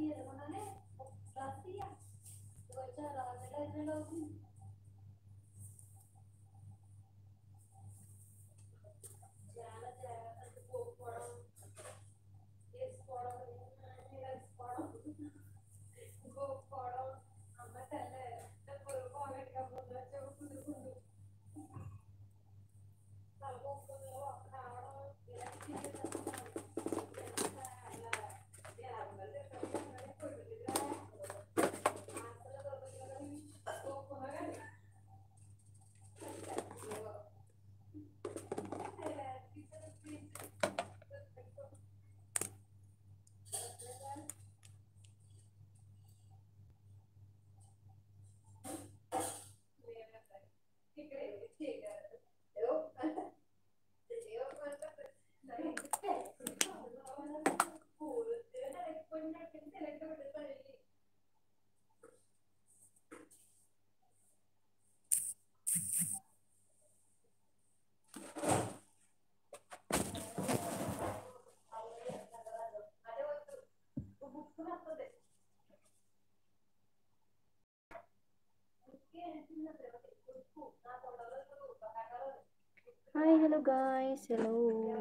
Hi, hello guys. Hello.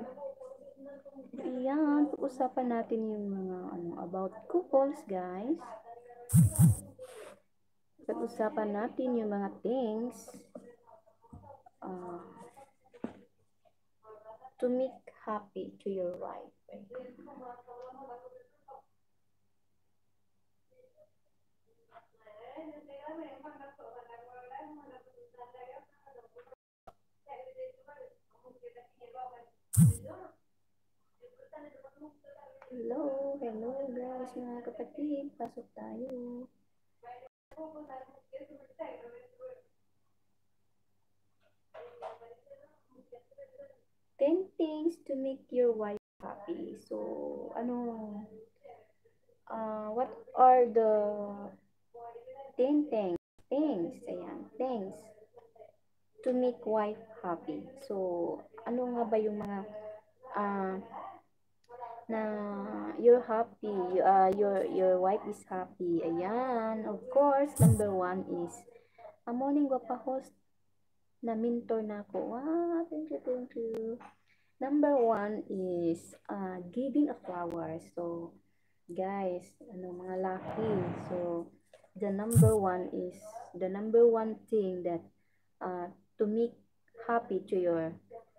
Ayan, pag-usapan natin yung mga about couples, guys. Pag-usapan natin yung mga things uh, to make happy to your wife. Hello, hello guys, mga kapatid. Pasok tayo. 10 things to make your wife happy. So, what are the 10 things, ayan, things to make wife happy. So, ano nga ba yung mga uh, na you're happy, your wife is happy. Ayan, of course, number one is a morning gwapa host na mentor na ako. Wow, thank you, thank you. Number one is giving a flower. So, guys, mga lucky. So, the number one thing that to make happy to your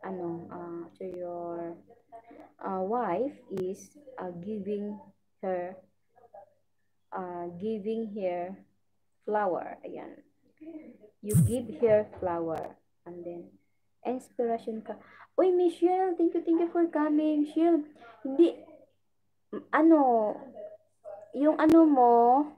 wife is her giving her flower. Ayan. You give her flower. And then, inspiration ka. Uy, Michelle, thank you for coming. Michelle, hindi, ano, yung mo,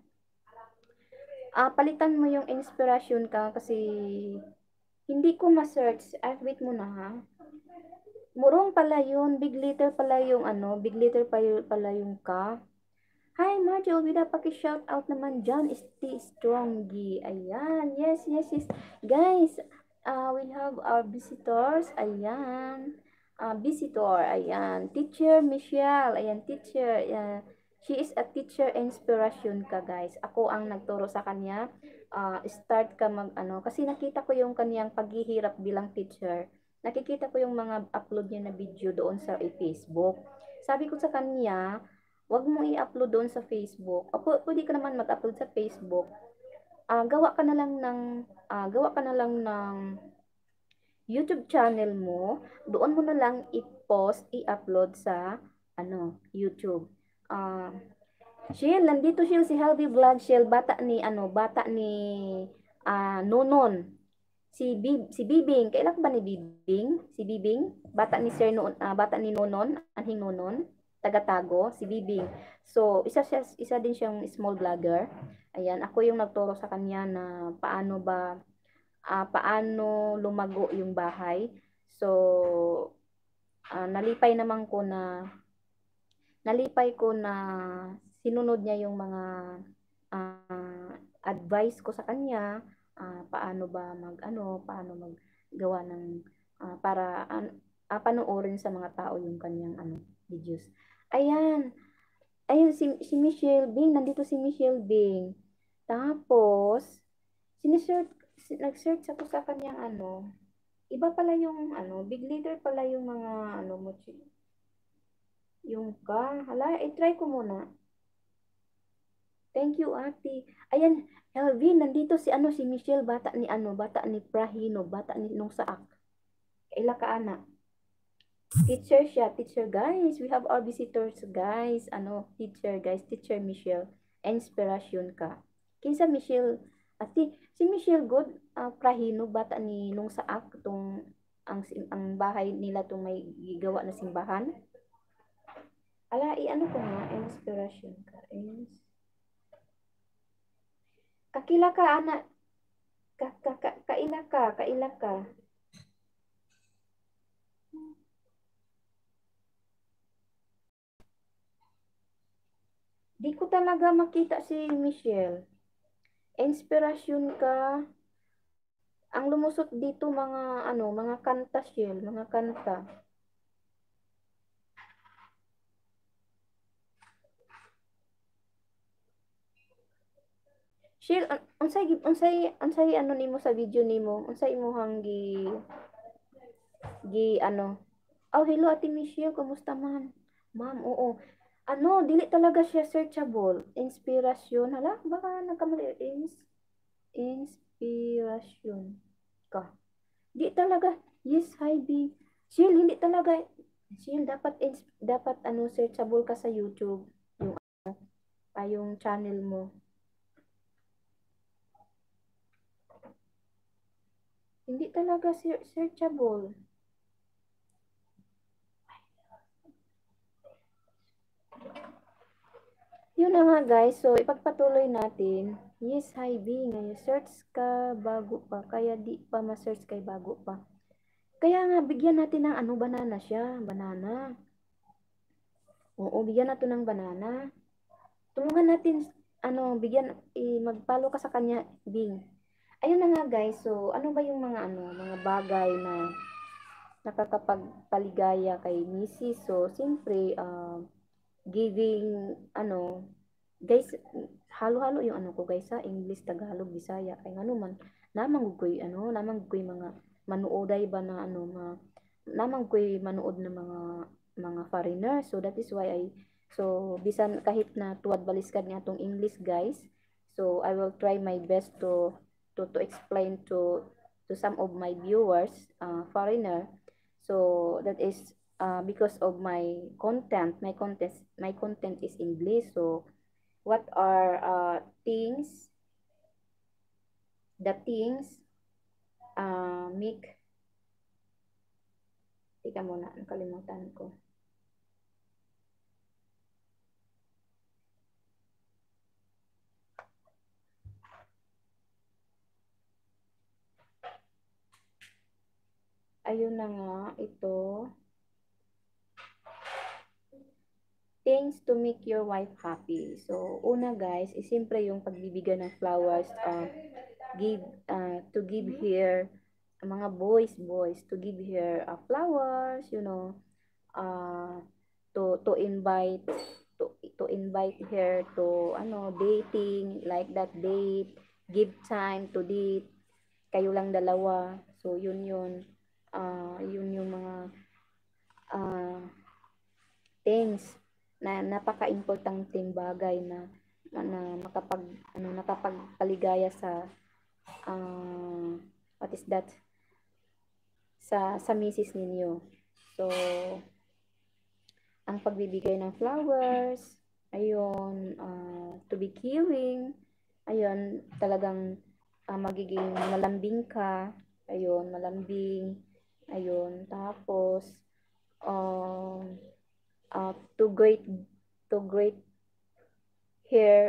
palitan mo yung inspiration ka kasi hindi ko ma-search. Wait mo na ha. Murong pala yun. Big letter pala yung pala yung ka. Hi, Marjo. Wida, paki-shout out naman dyan. Stay strongy. Ayan. Yes. Guys, we have our visitors. Ayan. Visitor. Ayan. Teacher Michelle. Ayan, teacher. She is a teacher inspiration ka, guys. Ako ang nagturo sa kanya. Start ka kasi nakita ko yung kanyang paghihirap bilang teacher. Nakikita ko yung mga upload niya na video doon sa Facebook. Sabi ko sa kanya, wag mo i-upload doon sa Facebook. O, pwede ka naman mag-upload sa Facebook. Gawa ka na lang ng YouTube channel mo. Doon mo na lang i-post, i-upload sa YouTube. Shell, nandito Shell si Halby Vlog. Shell, bata ni Nonon. Si Bibing, kailan ba ni Bibing? Si Bibing, bata ni bata ni Nonon, anhing Nonon, taga-Tago, si Bibing. So, isa din siyang small vlogger. Ayan, ako yung nagturo sa kanya na paano lumago yung bahay. So, nalipay ko na sinunod niya yung mga advice ko sa kanya, paano maggawa ng para panoorin sa mga tao yung kanyang videos. Ayan, Ayun, si Michelle Bing, nandito si Michelle Bing. Tapos, sinesearch, nag-search ako sa kanyang ano, iba pala yung ano, big leader pala yung mga ano mo, yung ka. Hala, i-try ko muna. Thank you, ate. Ayan, Elvin, nandito si ano, si Michelle, bata ni Prahino, bata ni nung saak. Kaila ka, anak. Teacher siya, teacher guys. We have our visitors guys. Ano, teacher guys, teacher Michelle. Inspiration ka. Kinsa Michelle, ati, si Michelle God, Prahino, bata ni nung saak, tong ang bahay nila tong may gigawa na simbahan. Ala, i-ano ko nga, inspiration ka. Kakila ka, anak. Kaila ka. Di ko talaga makita si Michelle. Inspirasyon ka. Ang lumusot dito mga ano, mga kanta Shell, mga kanta. Shell, unsay ano nimo sa video nimo? Unsay imong gi ano? Oh, hello Ate Michelle, kumusta man? Ma'am, oo. Ano, dili talaga siya searchable. Inspirasyon. Hala, baka nagkamali. Inspirasyon ka. Di talaga. Yes, hi B. Shell, hindi talaga. Shell, dapat ano searchable ka sa YouTube. Yung yung channel mo. Hindi talaga searchable. Yun na nga guys. So, ipagpatuloy natin. Yes, hi B. Ngayon, search ka bago pa. Kaya di pa ma-search kay bago pa. Kaya nga, bigyan natin ng ano, banana siya. Banana. Oo, bigyan natin ng banana. Tulungan natin, ano, mag-follow ka sa kanya, Bing. Ayun na nga guys. So, ano ba yung mga ano, mga bagay na nakakapagpaligaya kay Mrs. So, siyempre, giving, ano, guys, halo-halo yung ano ko guys sa English, Tagalog, Bisaya, kay ano man, namang ko'y mga manuoday ba na ano, namang ko'y manood na mga foreigner. So, that is why so, bisan kahit na tuwad baliskad nga tong English guys, so, I will try my best to explain to some of my viewers, foreigner. So that is because of my content is English. So what are the things make, tika muna, nakalimutan ko. Ayun na nga, ito. Things to make your wife happy. So, una guys, is siyempre yung pagbibigay ng flowers, give to give her mga boys to give her flowers, uh, to invite to invite her to ano dating, like that, date, give time to date, kayo lang dalawa. So yun yung mga uh, things na napaka-importanteng bagay na nakapagpaligaya sa what is that, sa misis ninyo. So ang pagbibigay ng flowers, ayun, to be caring, ayun, talagang magiging malambing ka, ayun, malambing, ayun, tapos, to great hair,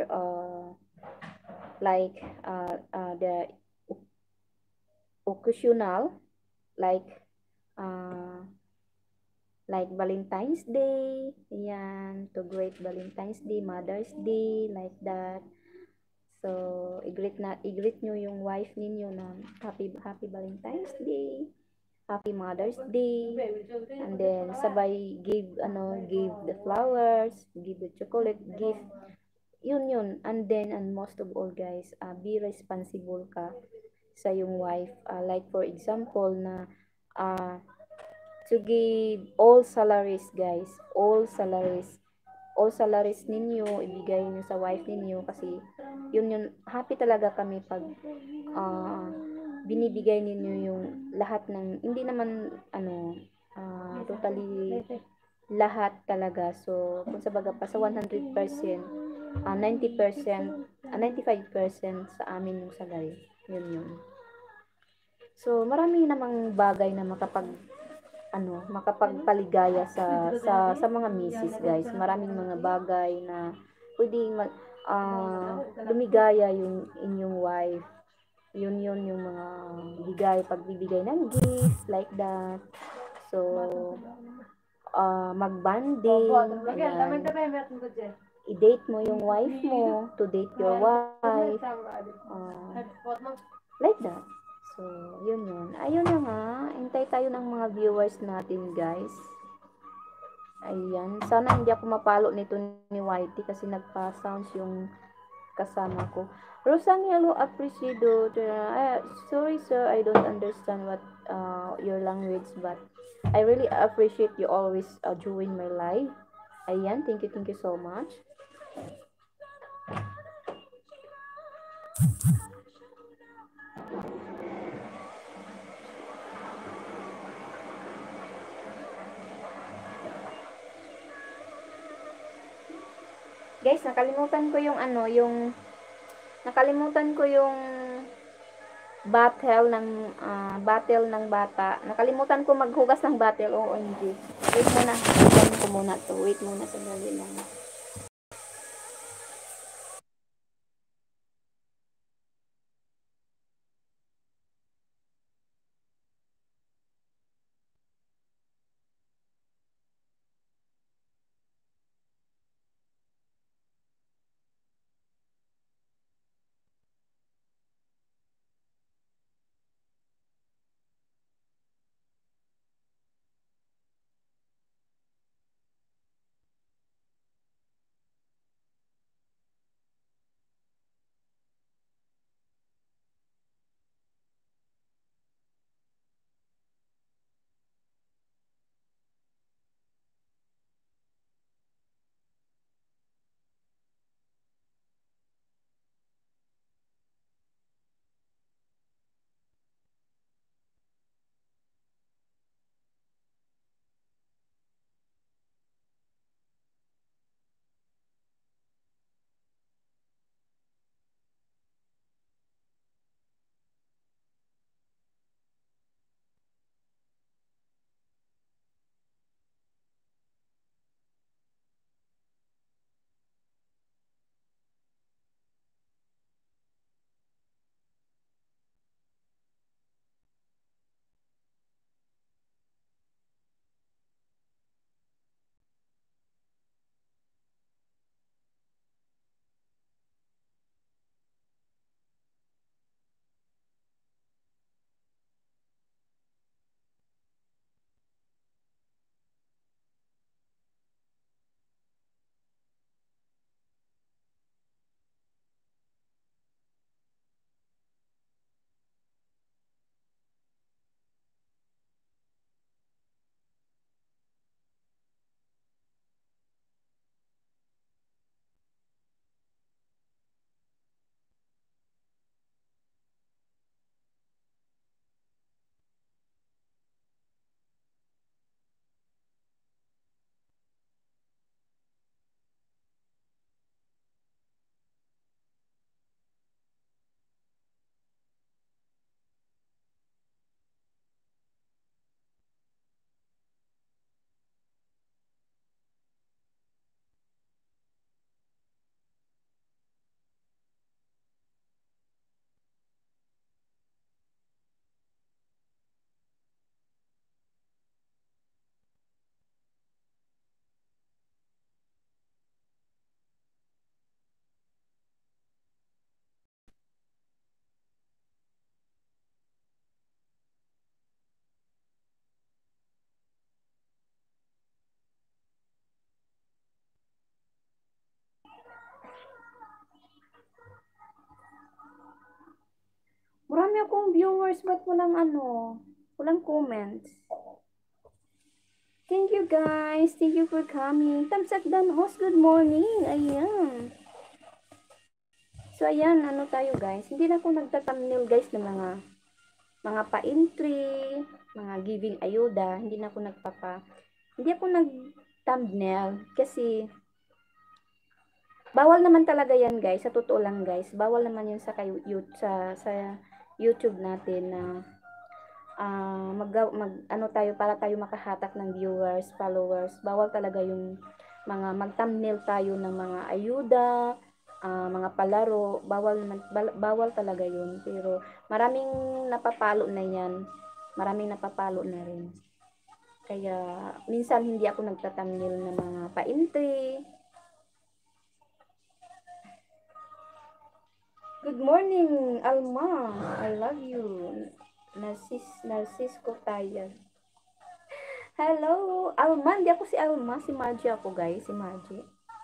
like, the occasional, like, like Valentine's Day, ayan, to great Valentine's Day, Mother's Day, like that. So, i-greet nyo yung wife ninyo na happy Valentine's Day. Happy Mother's Day, and then sabay give the flowers, give the chocolate gift, yun, and then, and most of all guys, be responsible ka sa yung wife, like for example na uh, to give all salaries guys, all salaries ninyo ibigay niyo sa wife ninyo, kasi yun happy talaga kami pag ah, binibigay ninyo yung lahat ng, hindi naman totally lahat talaga. So kung sa baga pa sa 100%, 90%, 95% sa amin yung salary. Yun. So marami namang bagay na makapagpaligaya sa mga misis guys. Maraming mga bagay na pwedeng lumigaya yung inyong wife. Yun yung mga pagbibigay ng gifts like that. So mag-bonding, i-date mo yung wife mo, to date your wife, like that. So, yun. Ayun na nga, hintay tayo ng mga viewers natin, guys. Ayan, sana hindi ako mapalo nito ni Whitey kasi nagpa-sounds yung kasama ko. Rosangelo Apreciado, sorry sir, I don't understand what your language, but I really appreciate you always join my live. Ayan, thank you so much. Guys, nakalimutan ko yung battle ng bata. Nakalimutan ko maghugas ng battle. OMG. Wait muna. Wait ko muna to. Wait muna sandali lang. Marami akong viewers, ba't walang ano? Walang comments. Thank you guys. Thank you for coming. Thumbs up down host. Good morning. Ayan. So ayan, ano tayo guys. Hindi na ako nagta-thumbnail guys ng mga pa-entry, mga giving ayuda. Hindi ako nag-thumbnail kasi bawal naman talaga yan guys. Sa totoo lang guys. Bawal naman yun sa YouTube natin na ano tayo para tayo makahatak ng viewers, followers. Bawal talaga yung mag-thumbnail tayo ng mga ayuda, mga palaro. Bawal talaga yun. Pero maraming napapalo na yan. Maraming napapalo na rin. Kaya minsan hindi ako nagta-thumbnail ng mga pa-entry. Good morning, Alma. I love you. Narcis ko tayo. Hello, Alma. Hindi ako si Alma. Si Margie ako, guys. Si Margie.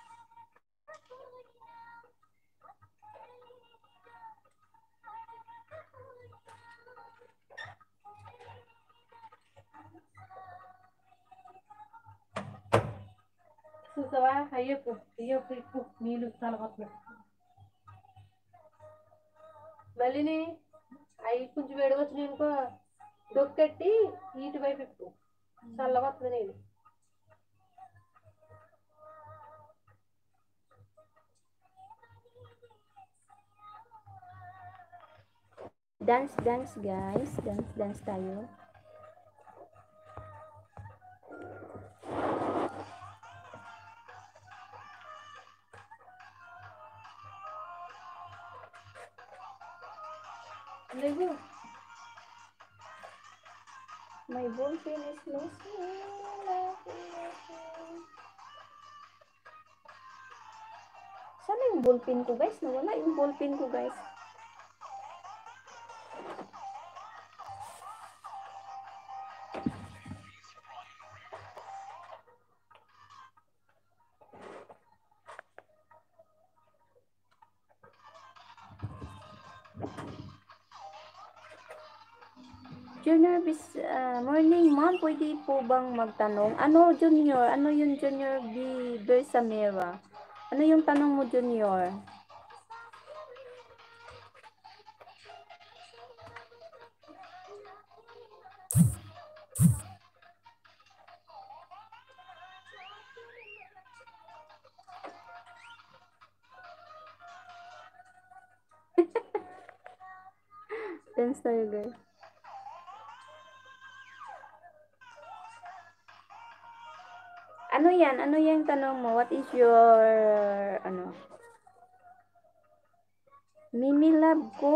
చూసావా అయ్యప్పు అయ్యప్పు ఇప్పు నీళ్ళు తలకొట్ల మళ్ళీని అవి కొంచెం వేడిగొచ్చినాయి అనుకో దొక్కెట్టి ఇటు వైపు ఇప్పు చల్లగొస్తుంది నీళ్ళు Dance, dance, guys. Dance, dance tayo. లేవు My ballpen is missing. Sana yung ballpen ko, guys? Nawala yung ballpen ko, guys. Junior, morning ma'am, pwede po bang magtanong? Ano Junior? Ano yung Junior B. Bersamera? Ano yung tanong mo Junior? Dance tayo guys. Ano yan? Ano yung tanong mo? What is your, ano? Mimi love ko.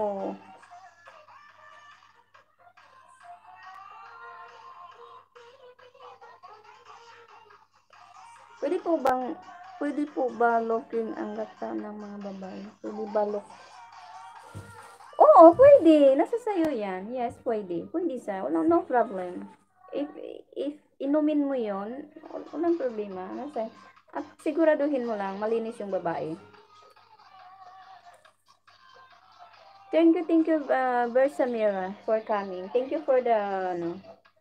Pwede po ba looking ang gata ng mga babae? Pwede ba look? Oo, pwede. Nasa sayo yan. Yes, pwede. Pwede sa. Walang no problem. If inumin mo yon, walang problema. Nasa, at siguraduhin mo lang, malinis yung babae. Thank you, Bersamira, for coming. Thank you for the, ano.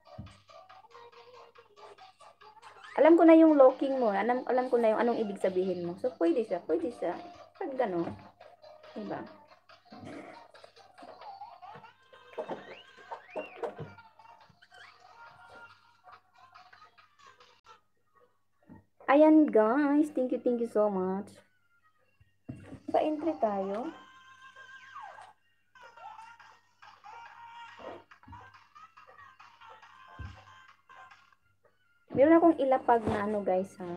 Alam ko na yung locking mo. Alam ko na yung anong ibig sabihin mo. So, pwede siya. Pwede siya. Pag gano'n. Diba? Ayan, guys. Thank you so much. Pa-entry tayo. Meron akong ilapag na ano, guys, ha?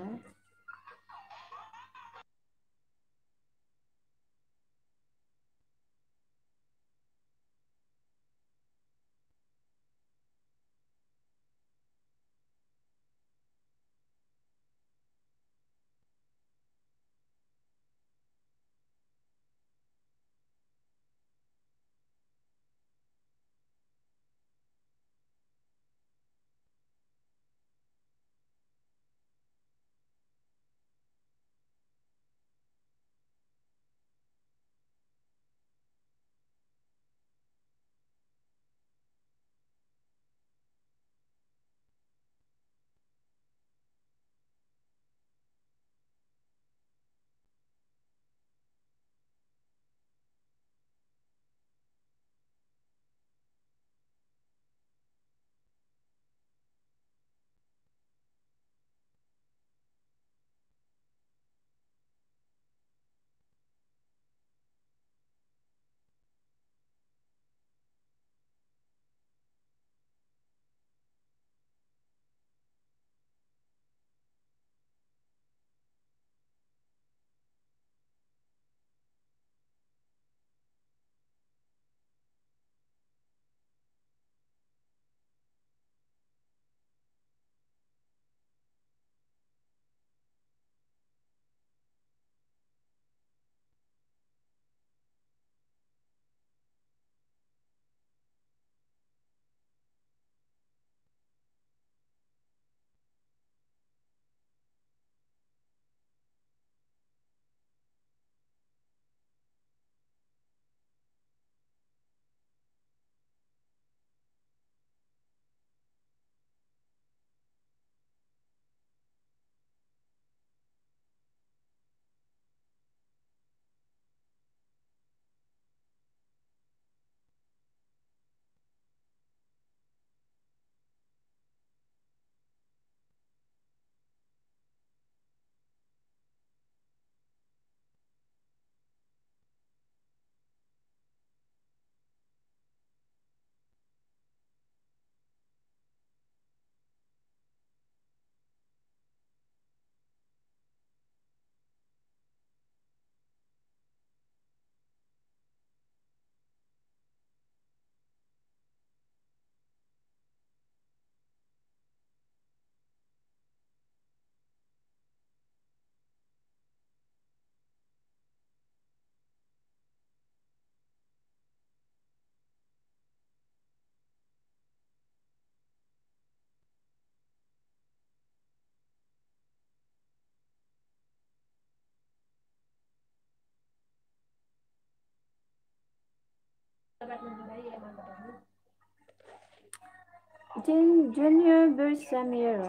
Junior versus Samira.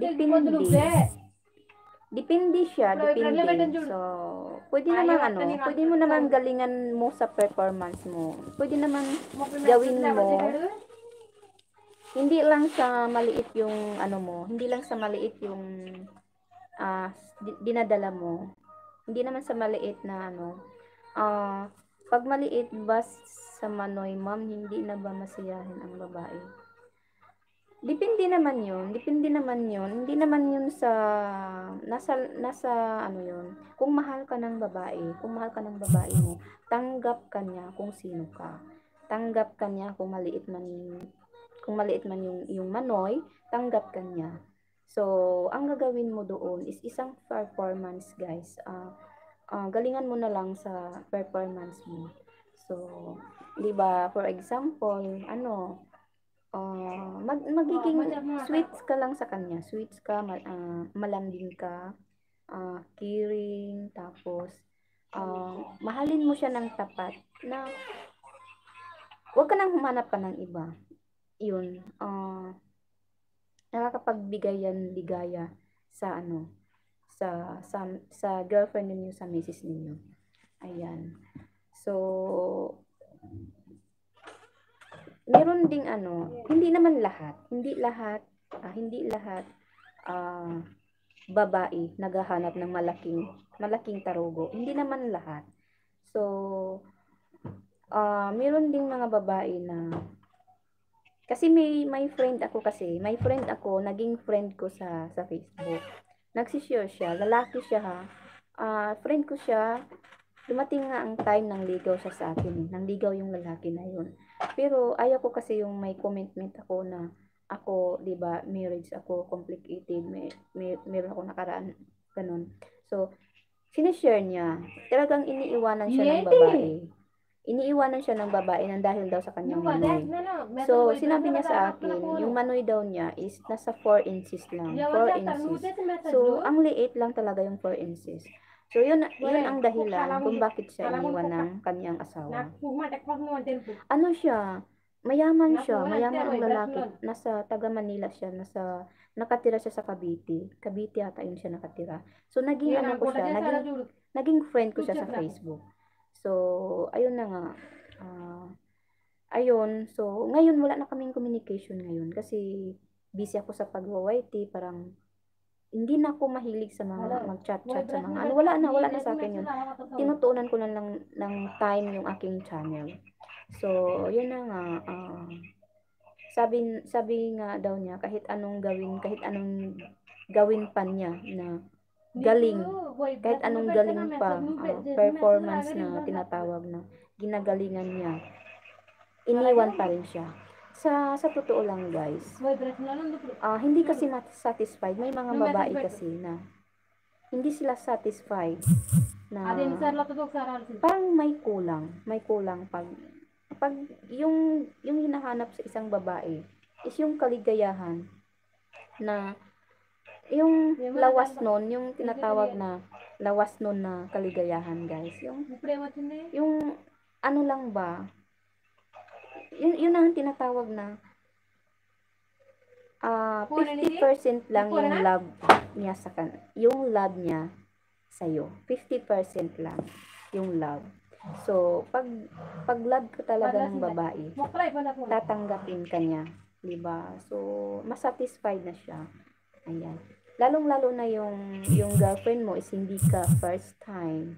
Depende siya, depende. So, pwede naman pwede mo naman galingan mo sa performance mo. Pwede naman gawin mo. Hindi lang sa maliit yung mo, hindi lang sa maliit yung dinadala mo. Hindi naman sa maliit na pag maliit ba sa manoy, ma'am, hindi na ba masiyahin ang babae? Depende naman yun. Hindi naman yun sa, nasa yun. Kung mahal ka ng babae mo, tanggap ka niya kung sino ka. Tanggap ka niya kung maliit man yung manoy, tanggap ka niya. So, ang gagawin mo doon is isang performance, guys. Galingan mo na lang sa performance mo. So, 'di ba, for example, magiging sweets ka lang sa kanya. Sweets ka, malambing ka, caring, tapos mahalin mo siya ng tapat na huwag ka nang humanap pa ng iba. Yun, nakakapagbigay yan ligaya sa sa girlfriend ninyo, sa misis ninyo. Ayan. So, meron ding hindi lahat babae naghahanap ng malaking tarugo. Hindi naman lahat. So, meron ding mga babae na kasi may friend ako, naging friend ko sa Facebook. Nagsishare siya, lalaki siya ha. Friend ko siya. Dumating nga ang time ng ligaw siya sa akin. Nang ligaw yung lalaki na yun. Pero ayaw ko kasi yung may commitment ako na ako, 'di ba, marriage ako, complicated, meron ako nakaraan ganun. So, sinishare niya. Talagang iniiwanan siya ng babae. Nang dahil daw sa kanyang manoy. So, sinabi niya sa akin, yung manoy daw niya is nasa 4 inches lang. 4 inches. So, ang liit lang talaga yung 4 inches. So, yun ang dahilan kung bakit siya iniwan ng kanyang asawa. Mayaman ang lalaki. Nasa taga Manila siya, nakatira siya sa Cavite. Cavite ata yun siya nakatira. So, naging friend ko siya sa Facebook. So, ayun na nga. So, ngayon wala na kaming communication ngayon kasi busy ako sa pag-YT, parang hindi na ako mahilig sa mga mag-chat-chat sa mga wala na sa akin yun. Tinutuunan ko na lang ng time yung aking channel. So, yun na nga. Sabi nga daw niya, kahit anong gawin pa niya na galing, kahit anong galing pa, performance na tinatawag na ginagalingan niya, iniwan pa rin siya. Sa totoo lang, guys, hindi kasi satisfied. May mga babae kasi na hindi sila satisfied na parang may kulang pag yung hinahanap sa isang babae is yung kaligayahan na yung lawas nun, yung tinatawag na lawas nun na kaligayahan, guys. Yung lang ba, yun ang tinatawag na 50% lang yung love niya yung love niya sa'yo. 50% lang yung love. So, pag love ka talaga ng babae, tatanggapin ka niya. Diba? So, masatisfied na siya. Ayan. Lalong-lalo na yung girlfriend mo is hindi ka first time.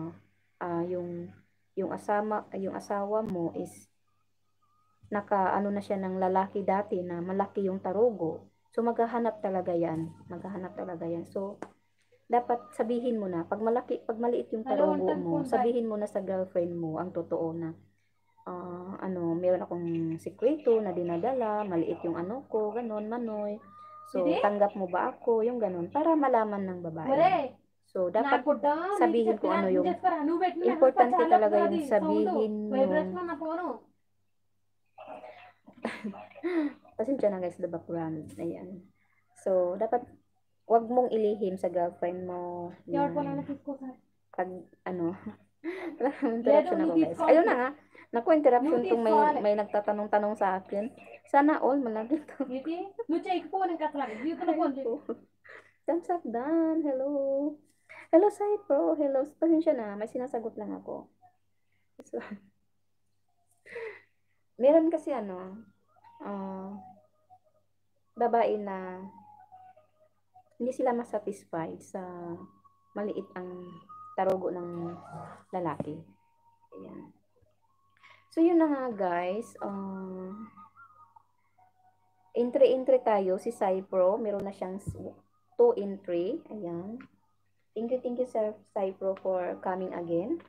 Yung asawa mo is na siya ng lalaki dati na malaki yung tarugo. So, maghahanap talaga yan. So, dapat sabihin mo na, pag maliit yung tarugo mo, sabihin mo na sa girlfriend mo ang totoo na, meron akong sikreto na dinadala, maliit yung ko, ganon, manoy. So, tanggap mo ba ako, yung ganon, para malaman ng babae. So, dapat sabihin ko yung importante talaga yung sabihin yung pasensya na guys, the background. Ayan. So, dapat wag mong ilihim sa girlfriend mo. Pag interruption ako guys. Ayun na nga. Naku, interruption tong may nagtatanong-tanong sa akin. Sana all malagi to. Thumbs up dan. Hello. Hello, Sai Pro. Hello. Pasensya na. May sinasagot lang ako. So, meron kasi babae na hindi sila masatisfied sa maliit ang tarugo ng lalaki. Ayan. So, yun na nga guys. Entry tayo. Si Cypro, meron na siyang 2 entry. Ayan. Thank you Sir Cypro for coming again.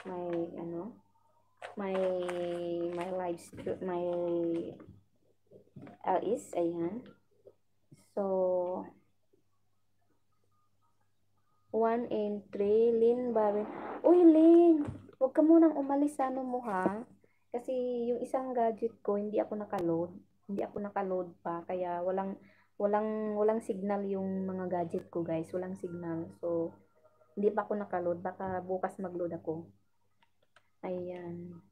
My live my LS. Ayan. So, 1 entry. Lynn Barren. Uy, Lynn! Huwag ka munang umalis sa ano mo ha. Kasi yung isang gadget ko, hindi ako nakaload. Hindi ako nakaload pa. Kaya walang signal yung mga gadget ko guys. Walang signal. So, hindi pa ako nakaload. Baka bukas magload ako. Ayan.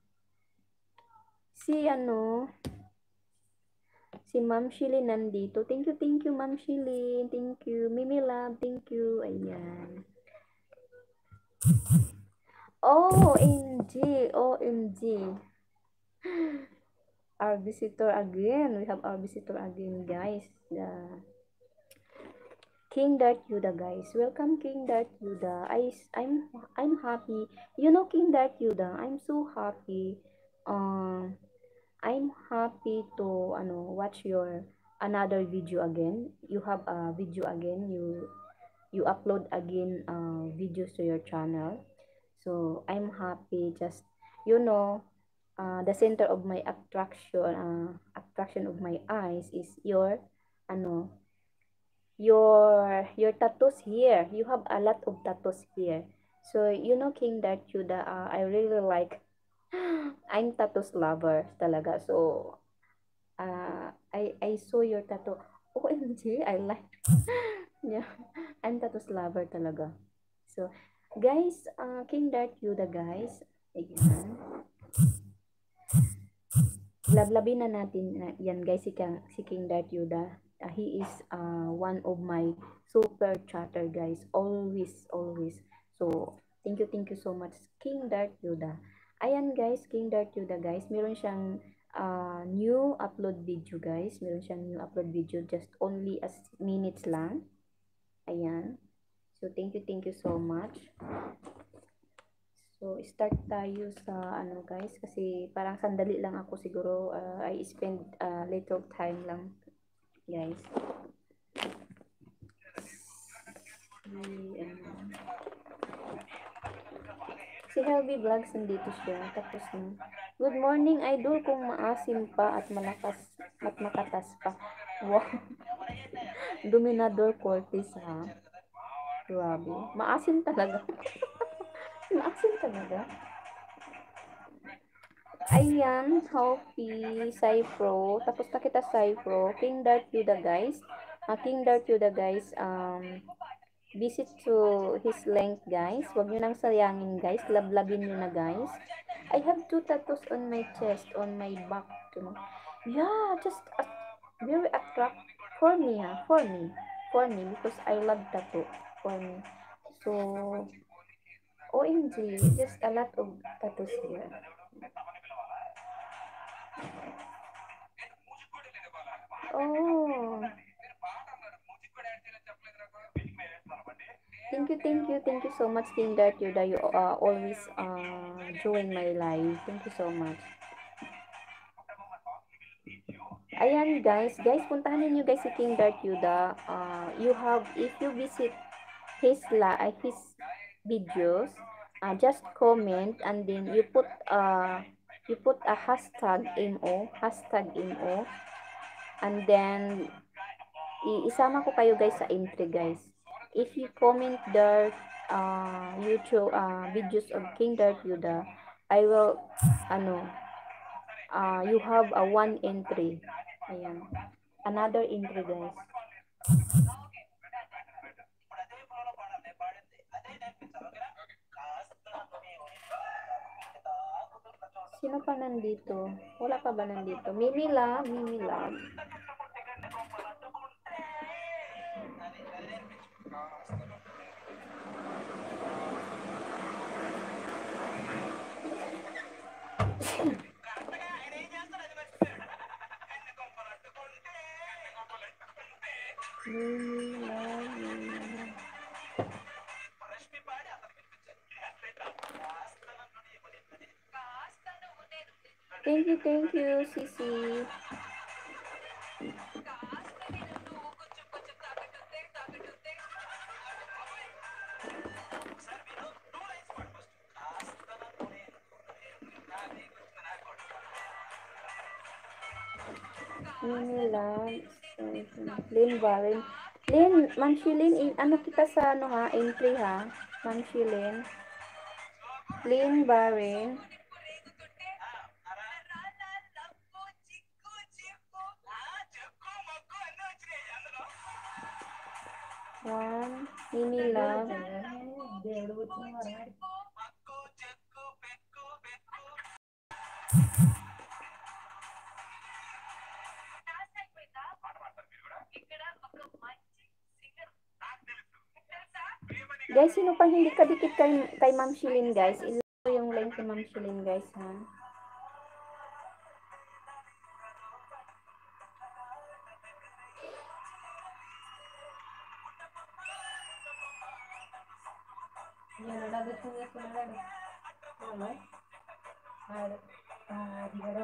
Si Ma'am Shilin nandito. Thank you Ma'am Shilin. Thank you. Mimi Love, thank you. Ayan. OMG. Our visitor again. We have our visitor again, guys. The King Dart Yuda, guys. Welcome, King Dart Yuda. I'm happy. You know, King Dart Yuda, I'm so happy. I'm happy to watch your another video again. You have a video again. You upload again videos to your channel. So I'm happy. Just the center of my attraction of my eyes is your your tattoos here. You have a lot of tattoos here. So King Dart Yuda, I really like. I'm tattoos lover talaga. So I saw your tattoo. OMG, I like. Yeah, I'm tattoos lover talaga. So guys, King Dart Yuda, guys. Ayan. Lablabin na natin yan guys, si King Dart Yuda. He is one of my super chatter guys. Always. So, thank you so much King Dart Yuda. Ayan guys, King Dart Yuda guys. Meron siyang new upload video guys. Meron siyang new upload video just only as minutes lang. Ayan. So, thank you so much. So, start tayo sa guys, kasi parang sandali lang ako siguro, I spend little time lang, guys. Si Helby Vlogs nandito siya, tapos good morning idol, kung maasim pa at malakas at makatas pa. Wow. Dominador Cortez ha. Grabe. Maasim talaga. Maasim talaga. Ayan, Hopi, Cypro. Tapos na kita Cypro. King Dart Yuda guys. King Dart Yuda guys. Visit to his link guys. Huwag nyo nang sayangin guys. Lablabin nyo na guys. I have 2 tattoos on my chest, on my back. Yeah, just very attract for me ha. For me. Because I love tattoo. For me. So, OMG, just a lot of tattoos here. Oh. Thank you so much, King Dart Yuda. You always join my live. Thank you so much. Ayan guys, puntahan niyo guys si King Dart Yuda. If you visit his videos, just comment and then you put a hashtag MO, and then isama ko kayo guys sa entry guys. If you comment there YouTube videos of King Dart Yuda, I will you have a 1 entry. Ayan. Another entry guys. Sino pa nandito? Wala pa ba nandito? Mimi Love, Mimi Love. Mimi Love, Mimi Love. Thank you, Sisi. Mimi Love. Lynn Warren. Lynn, Ma'am Shilin, ano kita sa ano ha, entry ha. Ma'am Shilin. Lynn Warren. One, Mimi Love. దేవుడు వచ్చిన వారా Guys, sino pa hindi kadikit kay Ma'am Shilin, guys? Ilagay yung link kay Ma'am Shilin, guys, ha? Yan, dagat ko niya sila rin. Ano? Di ba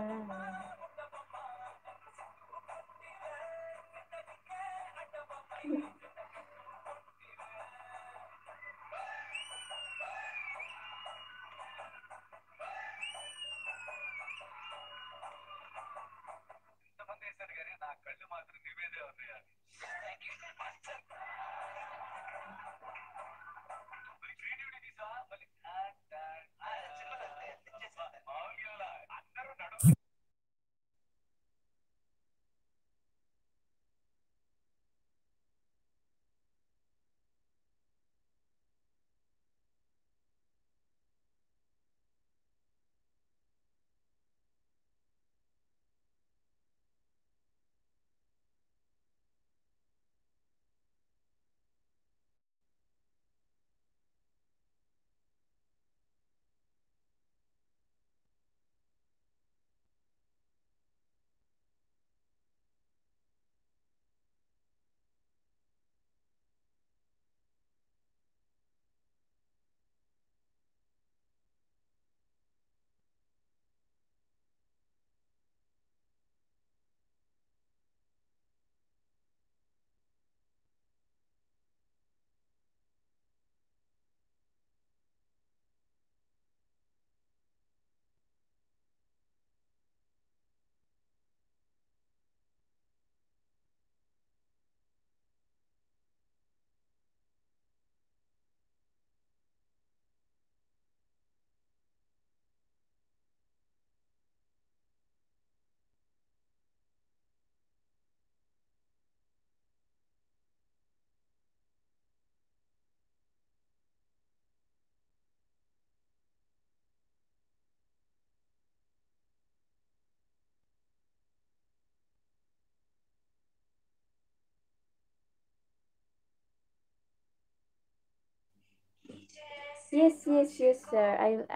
Yes, sir.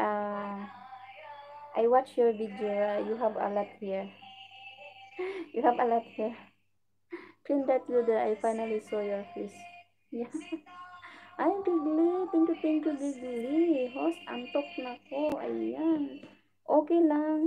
I watch your video. You have a lot here. You have a lot here. Clean that Luda. I finally saw your face. Yeah. Ay, Bigli. Thank you, Bigli. Host, antok na ko. Ayan. Okay lang.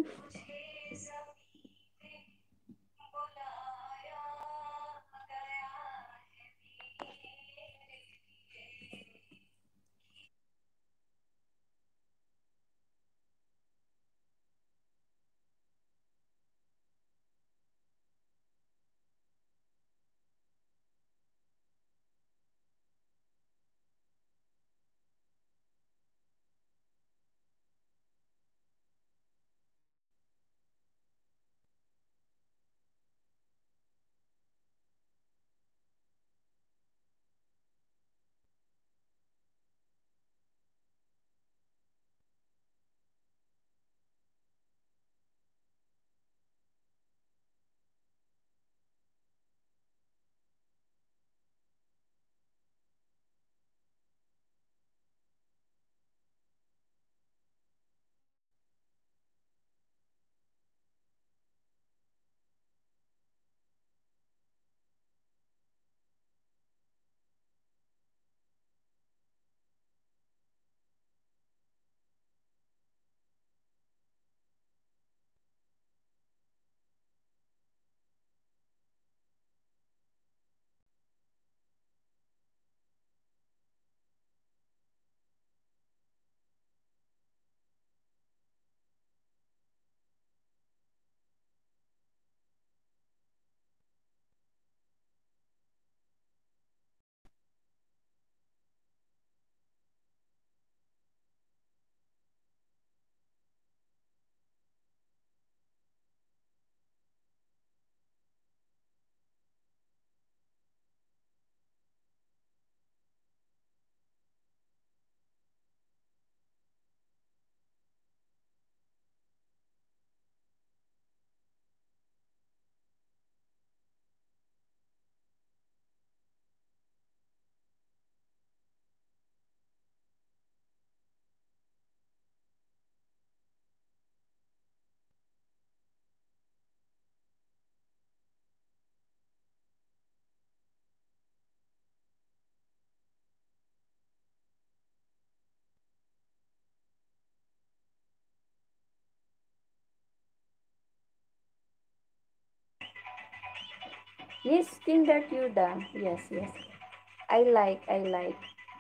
Yes, Kinder Yuda. Yes, yes. I like.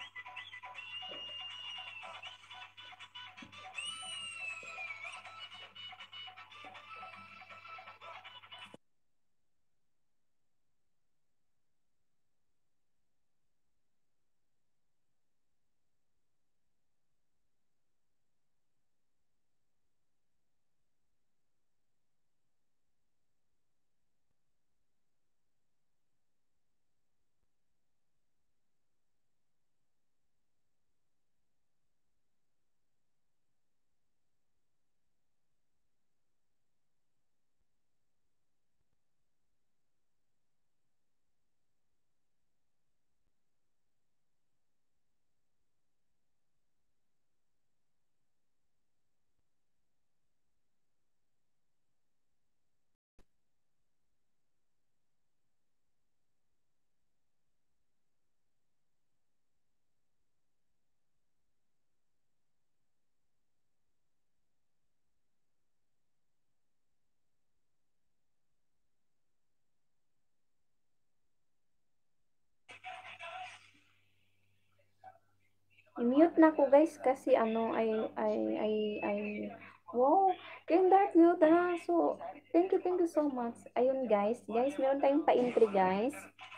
I-mute na ko guys kasi ano I wow, Kinder Yuda. So, thank you so much. Ayun guys, meron tayong pa-entry guys.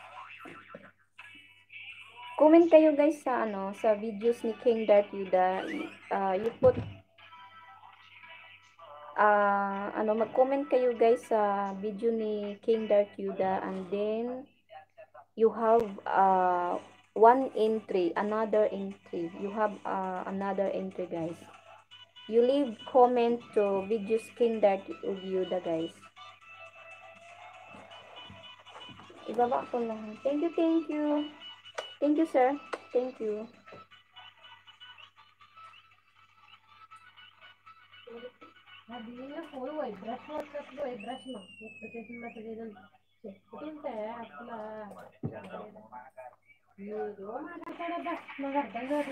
Comment kayo guys sa ano, sa videos ni King Darth Yuda. You put ano, mag-comment kayo guys sa video ni King Darth Yuda, and then you have one entry, another entry. You have another entry guys. You leave comment to videos King Darth Yuda guys. Ibaba ko lang. Thank you, thank you. Thank you, sir. Thank you. దీనిలో phone vibration వచ్చేస్తుంది vibration ఎప్పుడు చేసిన మెసేజ్ ఏదైనా చెప్పుకుంటే అసలు ఏదో మాట్లాడతాడబ్బా నాకు అర్థం కాదు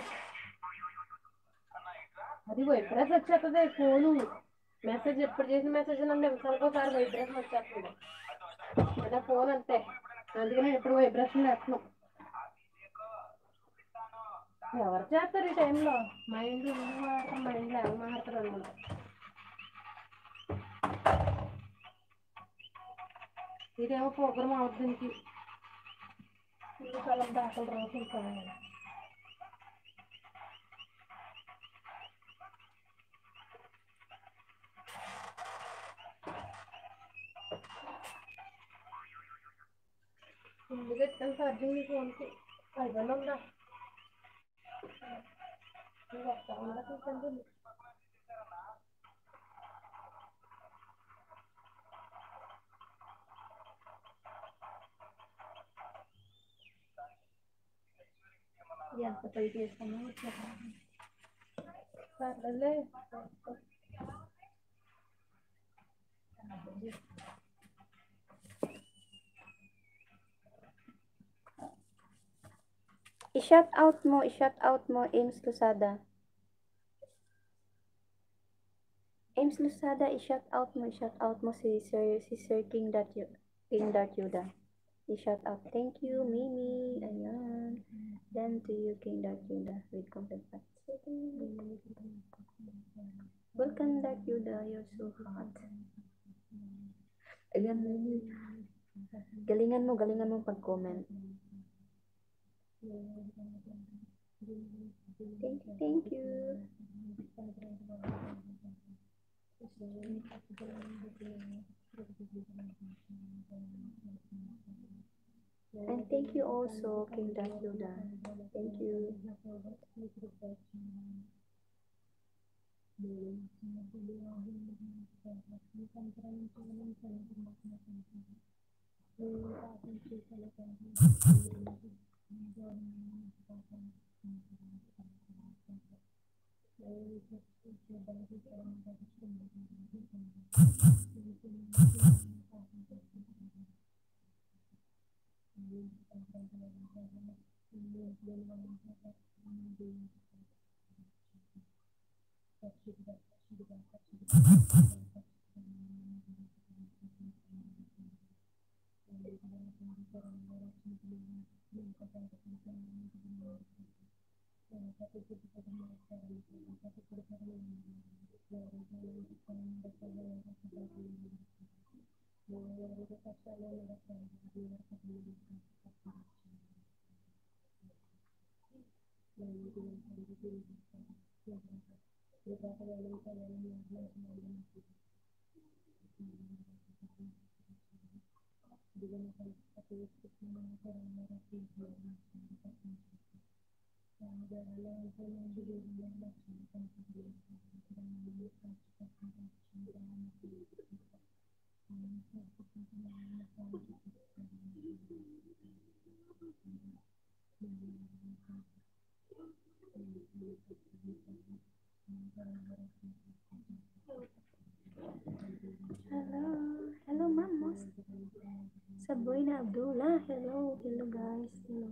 అది వైబ్రేషన్ వచ్చేస్తుంది ఫోను మెసేజ్ ఎప్పుడు చేసిన మెసేజ్ నన్ను నిమిషాలకు ఒకసారి వైబ్రేషన్ వచ్చేస్తుంది నా ఫోన్ అంతే అందుకని ఎప్పుడు వైబ్రేషన్ వేస్తున్నాం ఎవరు చేస్తారు ఈ టైంలో మైండ్ మైండ్లో ఎవరు మాట్లాడతారు అనుకుంటా ఇదేమో ప్రోగ్రామ్ అవుతుంది చాలా దాఖలు రోజులు కదా ముందుగా ఎత్తాను ఛార్జింగ్ నీ ఫోన్కి అయిపోయినా ఉందా నువ్వు వస్తా ఉందా చూసండి ఎంత పై చేసుకున్నా వచ్చేసాను పర్లేదులే I-shout out mo Ames Lusada. Ames Lusada, i-shout out mo si Sir King Darth Yuda. I-shout out. Thank you, Mimi. Ayan. Then to you, King Darth Yuda. With complete participation. Welcome, Darth Yuda. You're so hot. Ayan, Mimi. Galingan mo pag-comment. Thank you. And thank you also, King Dakyuda. Thank you. Hello, hello mamos. Saboy na Abdullah. Hello, hello guys. Hello.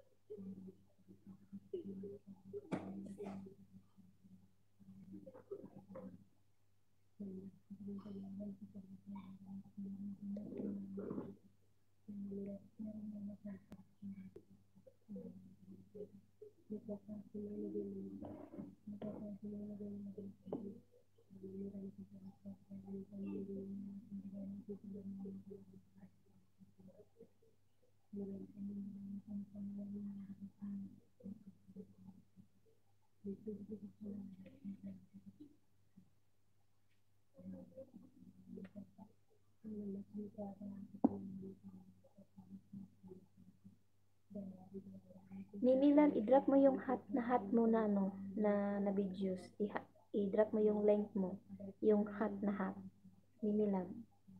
Ninilag, i-drop mo yung hat mo na ano, na videos. I-drop mo yung link mo, yung hat na hat. Ninilag.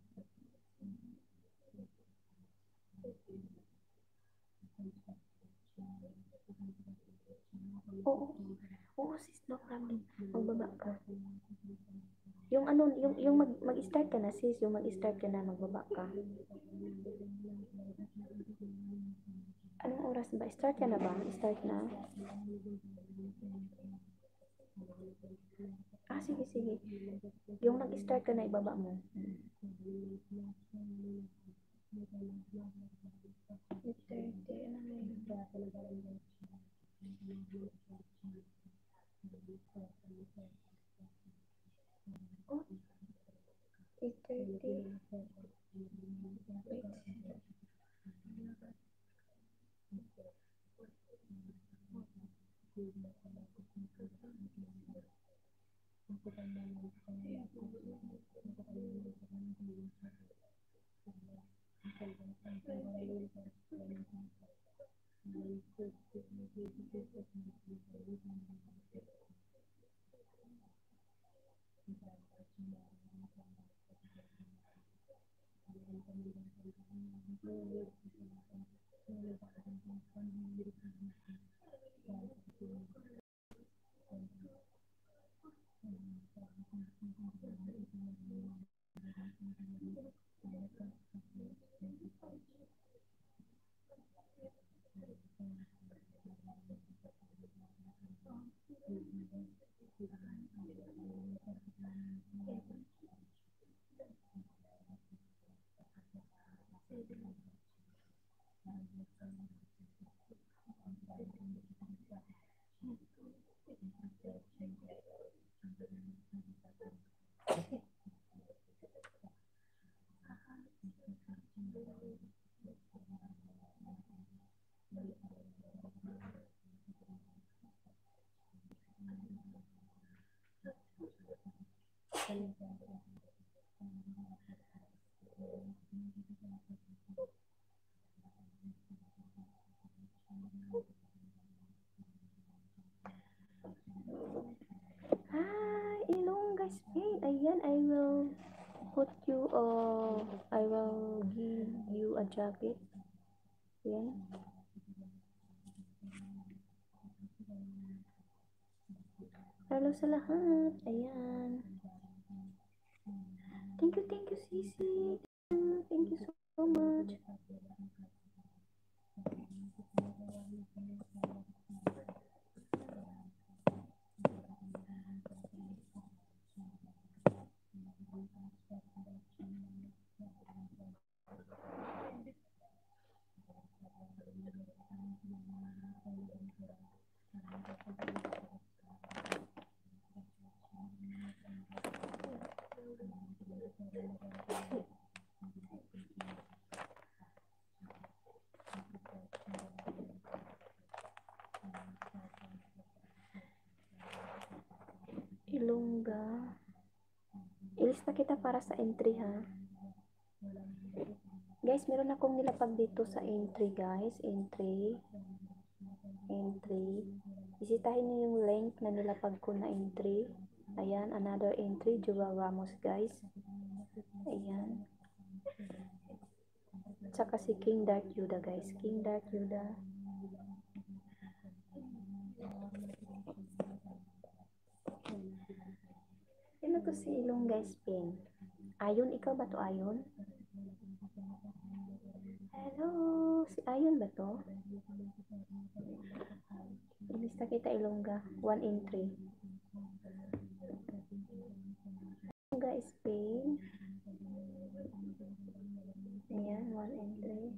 Oo, oo sis, no problem. Magbaba ka. Yung ano, yung mag-start ka na sis, yung mag-start ka na, magbaba ka. Anong oras ba? Start ka na ba? Start na? Ah, sige, sige. Yung nag-start ka na, ibaba mo. 8:30, ano na yun? Oh, 8:30. Wait. Ilongga Spain. Ayan, I will put you, I will give you a jacket. Ayan. Hello sa lahat. Ayan. Thank you, Sisi. Thank you so much. Ilongga. Ilista kita para sa entry ha. Guys, meron akong nilapag dito sa entry guys. Entry. Bisitahin niyo yung link na nilapag ko na entry. Ayan, another entry. Joel Ramos guys. Ayan. Tsaka si King Dark Yuda guys. King Dark Yuda. Ano to si Ilong guys, Pin? Ayon, ikaw ba to Ayon? Hello, si Ayon ba to? Ilista kita Ilongga, 1 in 3. Ilongga is Pin. Ayan, 1 in 3.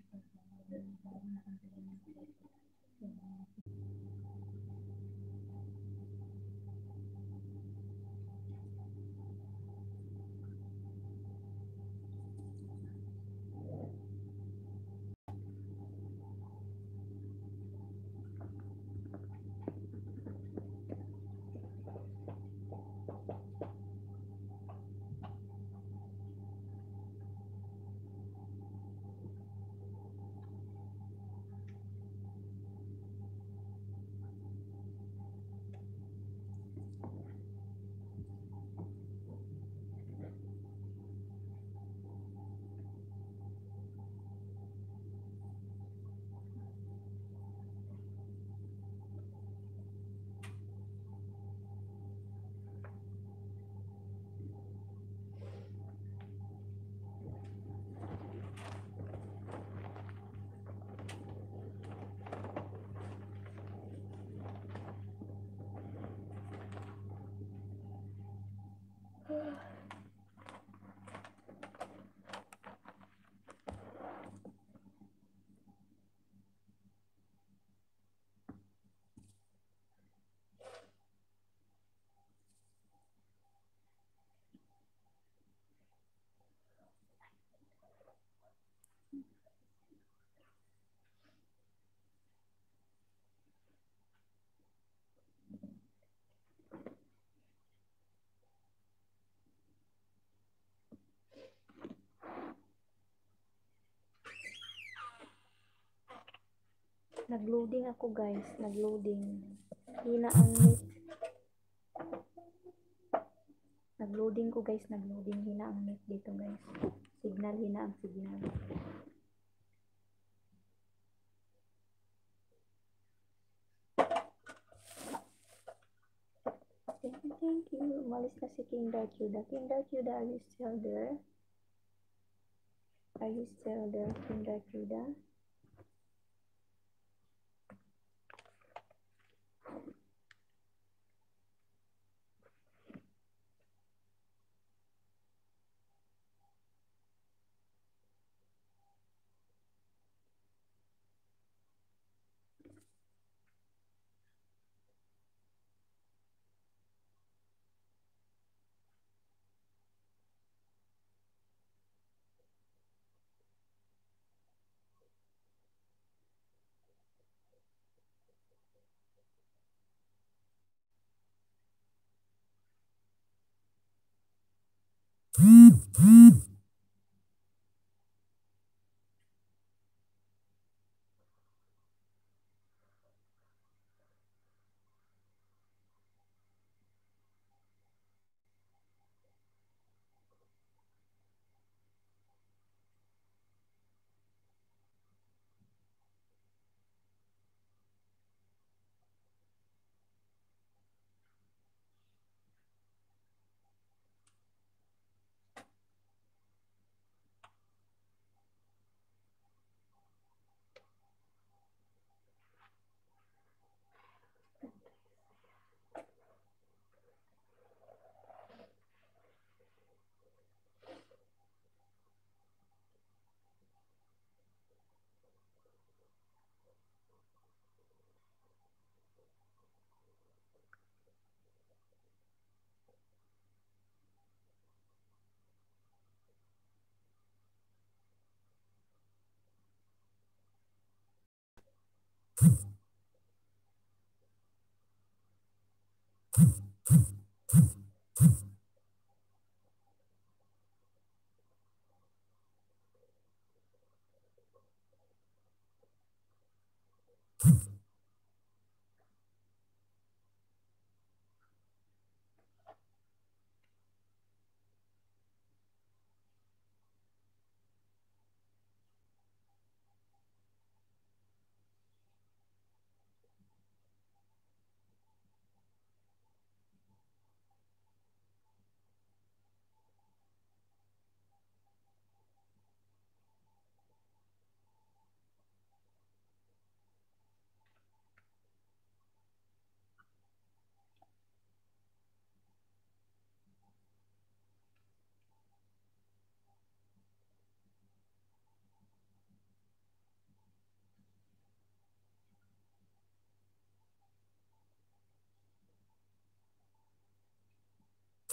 Nagloading ako guys, nagloading. Hina ang net. Nagloading ko guys, nagloading. Hina ang net dito guys. Signal, hina ang signal. Thank you. Umalis na si King Dark Yuda. King Dark Yuda, are you still there? Are you still there, King Dark Yuda?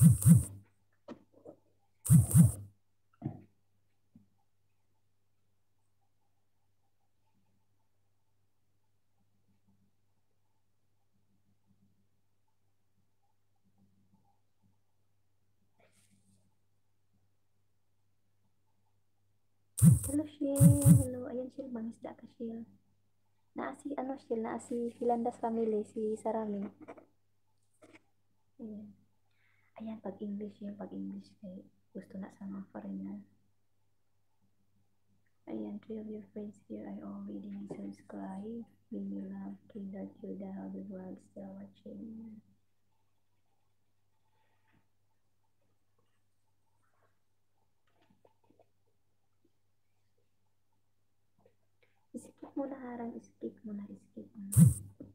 Hello, Shil. Hello. Ayan, Shil. Mangisda ka, Shil. Naasi, ano, Shil? Naasi Filandas family, si Sarami. Ayan. Ayan, pag English yung pag English kay gusto na sa mga foreigner. Ayan, 3 of your friends here are already subscribed. When you love King.Q, the whole world still watching. Skip mo na harang, skip mo na, skip mo na.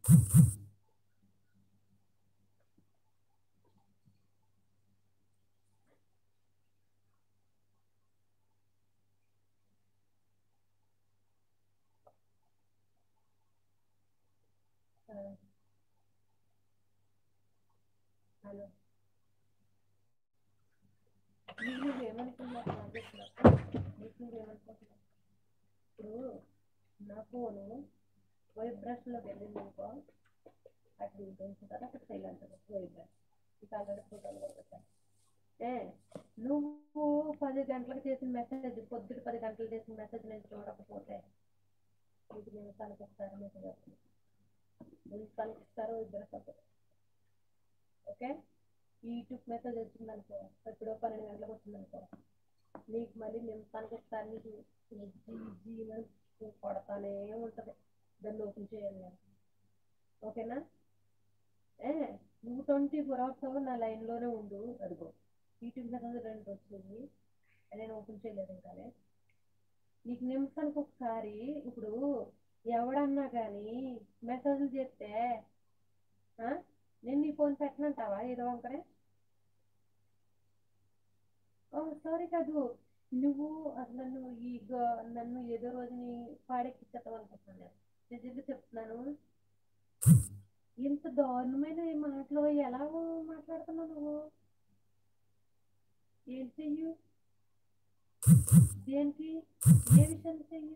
Halo. ఇప్పుడు నా phone white బ్రష్లోకి వెళ్ళింది అనుకో, అటు పెంచుతారు, అక్కడ silent white brush ఇక already ఫోటోలు కూడా పెట్టాను. నువ్వు 10 గంటలకు చేసిన మెసేజ్, పొద్దుట 10 గంటలు చేసిన మెసేజ్ నేను చూడకపోతే ఇది నేను కనిపిస్తాను, మెసేజ్ వస్తుంది. నేను కనిపిస్తారో ఇద్దరు సపోర్ట్. ఓకే, యూట్యూబ్ మెసేజ్ వచ్చిందనుకో, ఎప్పుడో 12 గంటలకు వచ్చిందనుకో, నీకు మళ్ళీ నిమిషానికి ఒకసారి నీకు జీవనం కొడతానే ఉంటుంది. దాన్ని ఓపెన్ చేయాలి నేను. ఓకేనా? నువ్వు 24 hours నా లైన్లోనే ఉండు. అదిగో యూట్యూబ్ మెసేజ్ 2 వచ్చింది, నేను ఓపెన్ చేయలేదు ఇంకా. నీకు నిమిషానికి ఒకసారి ఇప్పుడు ఎవడన్నా కానీ మెసేజ్లు చేస్తే నేను నీ ఫోన్ పెట్టనంటావా ఏదో ఒకరే? సారీ కాదు, నువ్వు నన్ను నన్ను ఏదో రోజు నీ పాడెక్కిచ్చేద్దాం అనుకుంటున్నాను. నిజంగా చెప్తున్నాను, ఇంత దారుణమైన మాటలు ఎలా మాట్లాడుతున్నావు నువ్వు? ఏం చెయ్యు? దేనికి? ఏ విషయం చెయ్యు?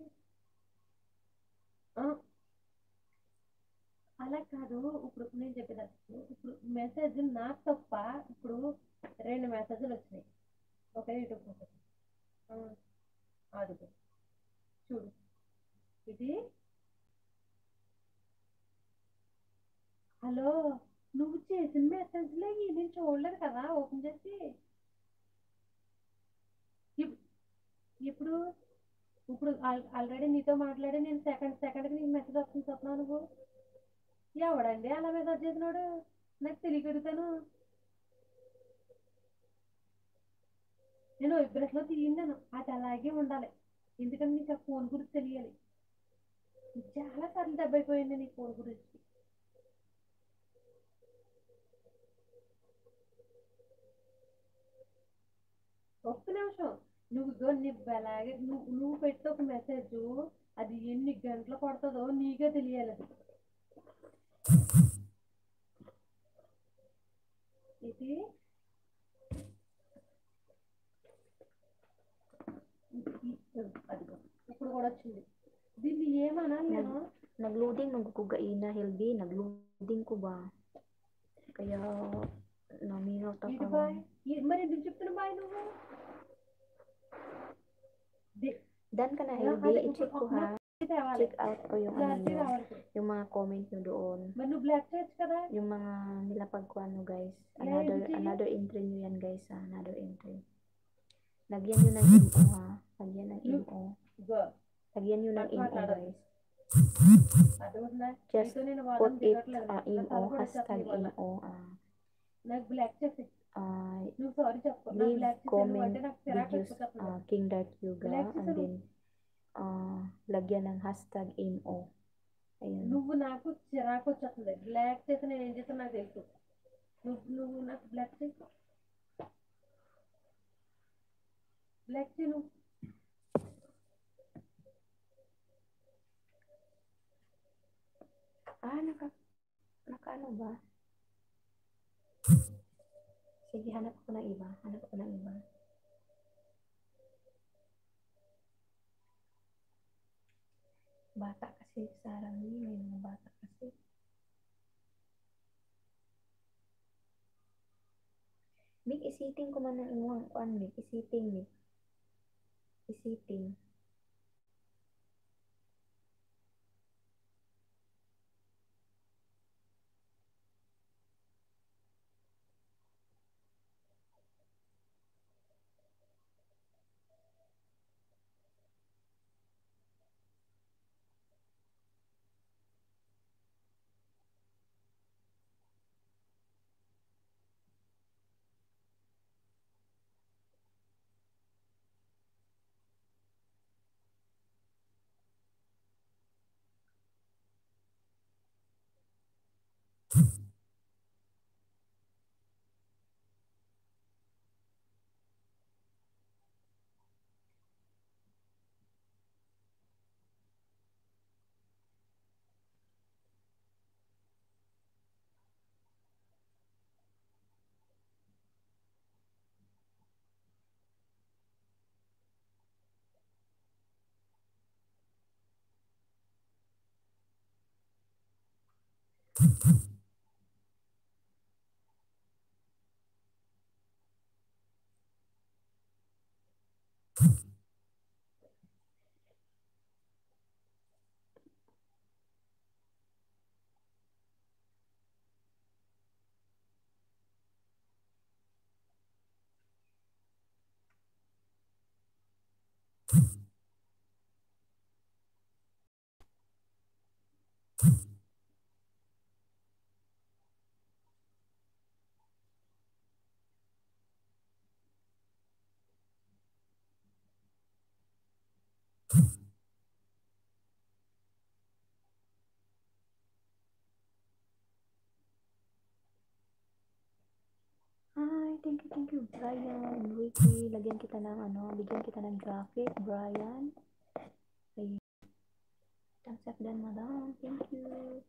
అలా కాదు, ఇప్పుడు నేను చెప్పేటప్పుడు ఇప్పుడు మెసేజ్ నాకు తప్ప ఇప్పుడు 2 మెసేజ్లు వచ్చినాయి. ఒక యూట్యూబ్ మెసేజ్ అదిగో చూడు, ఇది హలో, నువ్వు చేసిన మెసేజ్లే నేను చూడలేదు కదా ఓపెన్ చేసి. ఇప్పుడు ఇప్పుడు ఆల్రెడీ నీతో మాట్లాడి నేను సెకండ్కి నీకు మెసేజ్ వస్తుంది చెప్తున్నావు. నువ్వు ఎవడండి అలా మెసేజ్ చేసినాడు? నాకు తెలియగలుగుతాను. నేను వైబ్రేషన్లో తీయిందాను, అది అలాగే ఉండాలి. ఎందుకంటే నీకు ఆ ఫోన్ గురించి తెలియాలి. చాలా సార్లు దెబ్బైపోయింది నీ ఫోన్ గురించి. ఒక్క నిమిషం, అలాగే నువ్వు పెట్టే ఒక మెసేజ్ అది ఎన్ని గంటలు పడుతుందో నీకే తెలియాలి. అది ఇది అదిగో ఇప్పుడు కూడా వచ్చింది. దీన్ని ఏమనాలి నేను? Nag-loading nung ko gaina, Helby. Nag-loading ko ba? Kaya naminaw ta ఇది ka. బాయ్ మరి ఎందుకు చెప్తున్నా బాయ్ నువ్వు? Dan ka na, Helby. I-check ko ha. Check out ko yung ano nyo, yung mga comment nyo doon. మరి నువ్వు బ్లాక్ చేయొచ్చు కదా. Yung mga nilapag ko ano guys. Another entry nyo yan guys ha. Another entry. Lagyan nyo ng info ha. Lagyan ng info. Lagyan nyo ng info guys. Just put it info, hashtag info. నాకు block చేసి నువ్వు సారీ చెప్పు. Leave comment videos King.Yoga and then lagyan ng hashtag info. Ayun. నువ్వు నాకు చిరాకు వచ్చేస్తుంది. బ్లాక్ చేసి నేను ఏం చేస్తాను నాకు తెలుసు. నువ్వు నాకు బ్లాక్ చేయి, బ్లాక్ చేయి నువ్వు. Naka ano ba? Sige, hanap ako ng iba. Hanap ako ng iba. Bata kasi sa Rami. May mga bata kasi. Big, isiting ko man ng imuhang kuan, Big. Isiting, Big. Isiting. Hi, thank you, Brian. Ricky, lagyan kita ng bigyan kita ng jacket, Brian. Ayun. Thumbs up dan, madam. Thank you.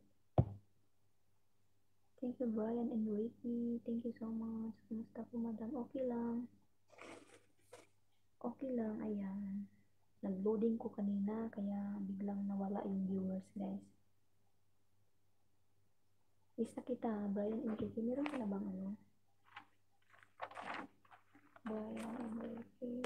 Thank you, Brian and Ricky. Thank you so much. Kumusta po, madam? Okay lang. Okay lang, ayan. Nag-loading ko kanina, kaya biglang nawala yung viewers, guys. Lista kita, Brian and Ricky. Meron ka na bang Brian and Ricky.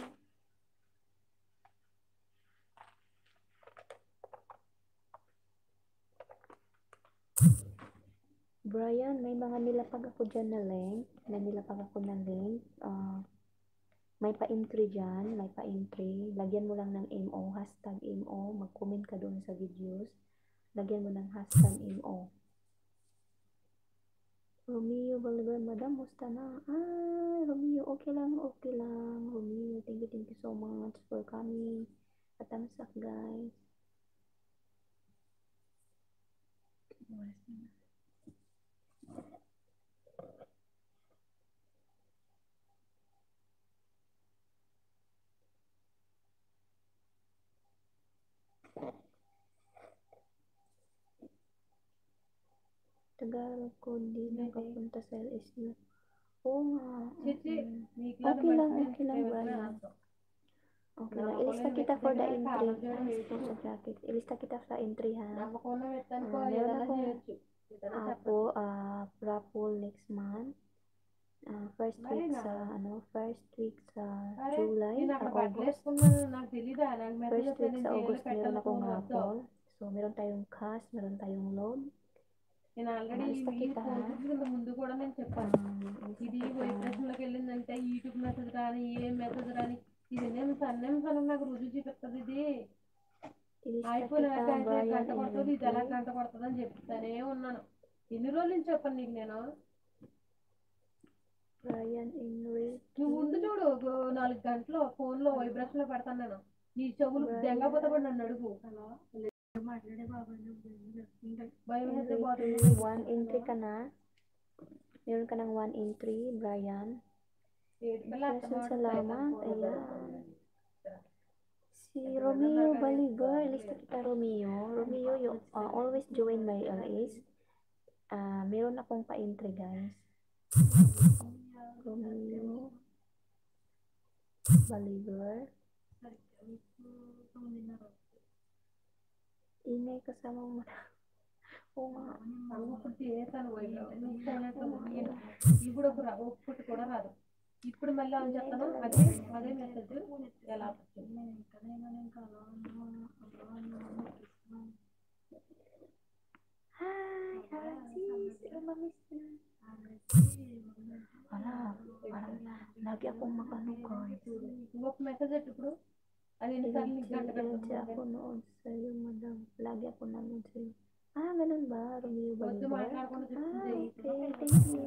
Brian, may mga nilapag ako dyan na link. May nilapag ako na link. May pa-entry dyan. May pa-entry. Lagyan mo lang ng MO. Hashtag MO. Mag-comment ka doon sa videos. Lagyan mo ng hashtag MO. Romeo Bolivar, madam, musta na? Romeo, okay lang, okay lang. Romeo, thank you so much for coming. Thumbs up, guys. Tagalog ko, di nakapunta sa LSU. Oo nga. Okay lang, Brian. Okay lang. Ilista kita for the entry. Sa jacket. Ilista kita sa entry, ha? Meron akong raffle next month. First week sa July, August. First week sa August, meron akong raffle. So, meron tayong cash, meron tayong loan. Ilista kita, ha? ముందు కూడా నేను చెప్పాను ఇది వైబ్రేషన్లోకి వెళ్ళిందంటే YouTube message కానీ ఏ మెసేజ్ కానీ ఇది నిమిషాలు నాకు రుజువు చూపిస్తుంది ఇది అయిపోయిన గంట కొడుతుంది ఇది ఎలా గంట కొడుతుంది అని చెప్తానే ఉన్నాను ఎన్ని రోజుల నుంచి చెప్పాను నీకు నేను నువ్వు ఉండి చూడు 4 గంటలు ఫోన్లో వైబ్రేషన్లో పెడతాను నేను నీ చెవులు దెంగపోతే కూడా నన్ను అడుగు మాట్లాడే బాబా One entry ka na. Meron ka ng 1 entry, Brian. Salamat. Ayan. Si Romeo Bolivar. Lista kita, Romeo. Romeo, you always join my LS. Meron akong pa-entry, guys. Romeo Baliber. Ini kasama mo na. Oo nga. ఒకటి వేసాను ఇప్పుడు ఒకటి కూడా రాదు. ఇప్పుడు మళ్ళీ అని చెప్తాను అదే అదే మెసేజ్ ఎలా వచ్చింది. Hi, Aziz. Mamiss na. Ala, parang lagi akong mag-ano guys. ఇంకొక మెసేజ్ ఇప్పుడు అది ఎన్నిసార్లు నీకు గంట Ilagay ako noon sa'yo, madam. Lagi ako nanood sa'yo. Ah, ganun ba? Romeo వద్దు Balibar? మాట్లాడకుండా Ah, చెప్తుంది. okay. Thank you.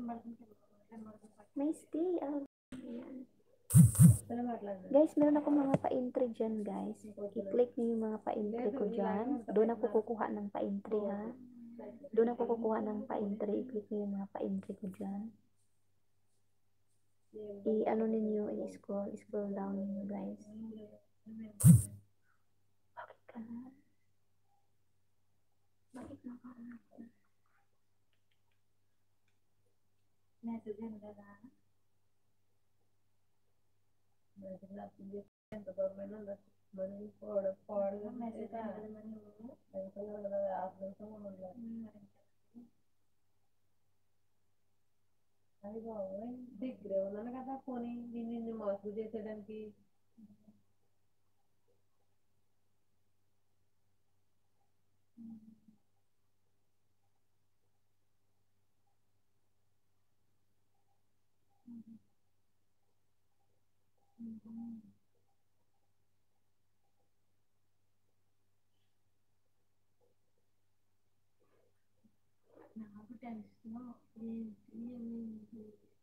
May stay. Ayan. Guys, meron ako mga pa-entry dyan, guys. I-click niyo yung mga pa-entry ko dyan. Doon ako kukuha ng pa-entry, ha? Doon ako kukuha ng pa-entry. I-click niyo yung mga pa-entry ko dyan. I-ano ninyo, i-scroll. I-scroll down ninyo, guys. Bakit ka na? Bakit makaano? Message yan, gala. ఎంత దూరమైనా మనీ పోవడం మెసేజ్ అది బాబోయ్ దగ్గరే ఉన్నాను కదా పోనీ నిన్ను మోసం చేసేయడానికి. నాకు టెన్షన్ ఏంటి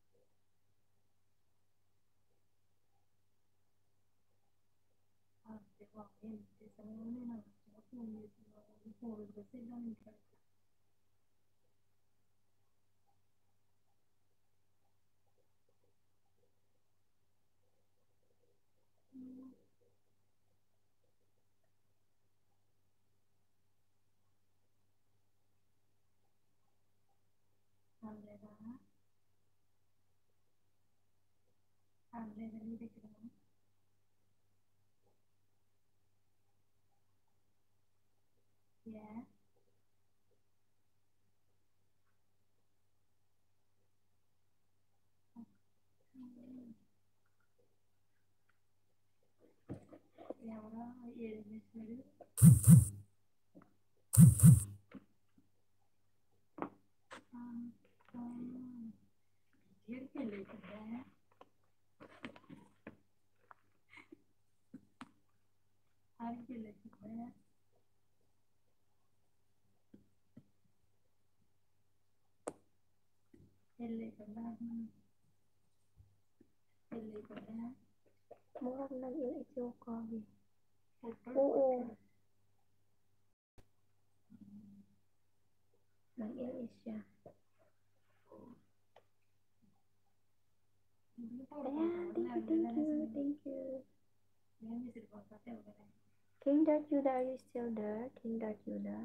Yeah. ఎవరా ఏం చేసినాడు ఏడికి వెళ్ళిపోతుందా ఆడికి వెళ్ళిపోతుందా వెళ్ళిపోతుందా వెళ్ళిపోతుందా murag nag-i-ito ka oo nag-i siya ayan thank you King Dark Yuda, are you still there? King Dark Yuda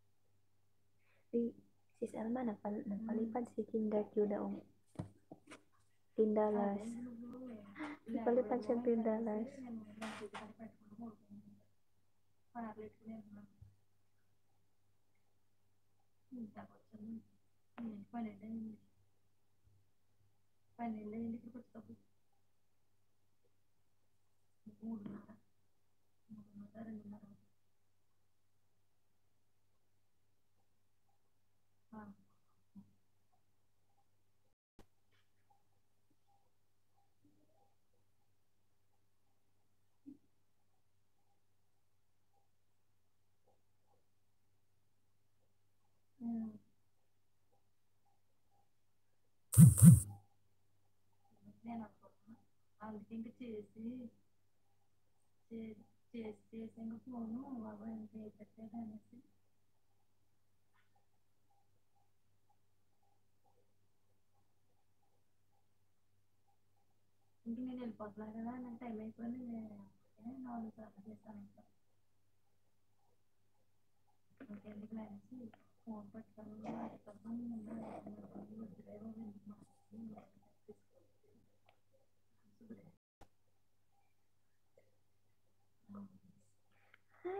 sis Alma nagpalipad si King Dark Yuda o $10 nagpalipad siya $10 అందుకే ఇంకా చేసి ఇంకా ఫోను బాబా ఎంత పెట్టేది అనేసి ఇంక నేను వెళ్ళిపోతున్నాను కదా నాకు టైం అయిపోయింది నేను 4 సార్లు చేశాను ఇంకా ఇంకెందుకు అనేసి ఫోన్ పట్టుకొని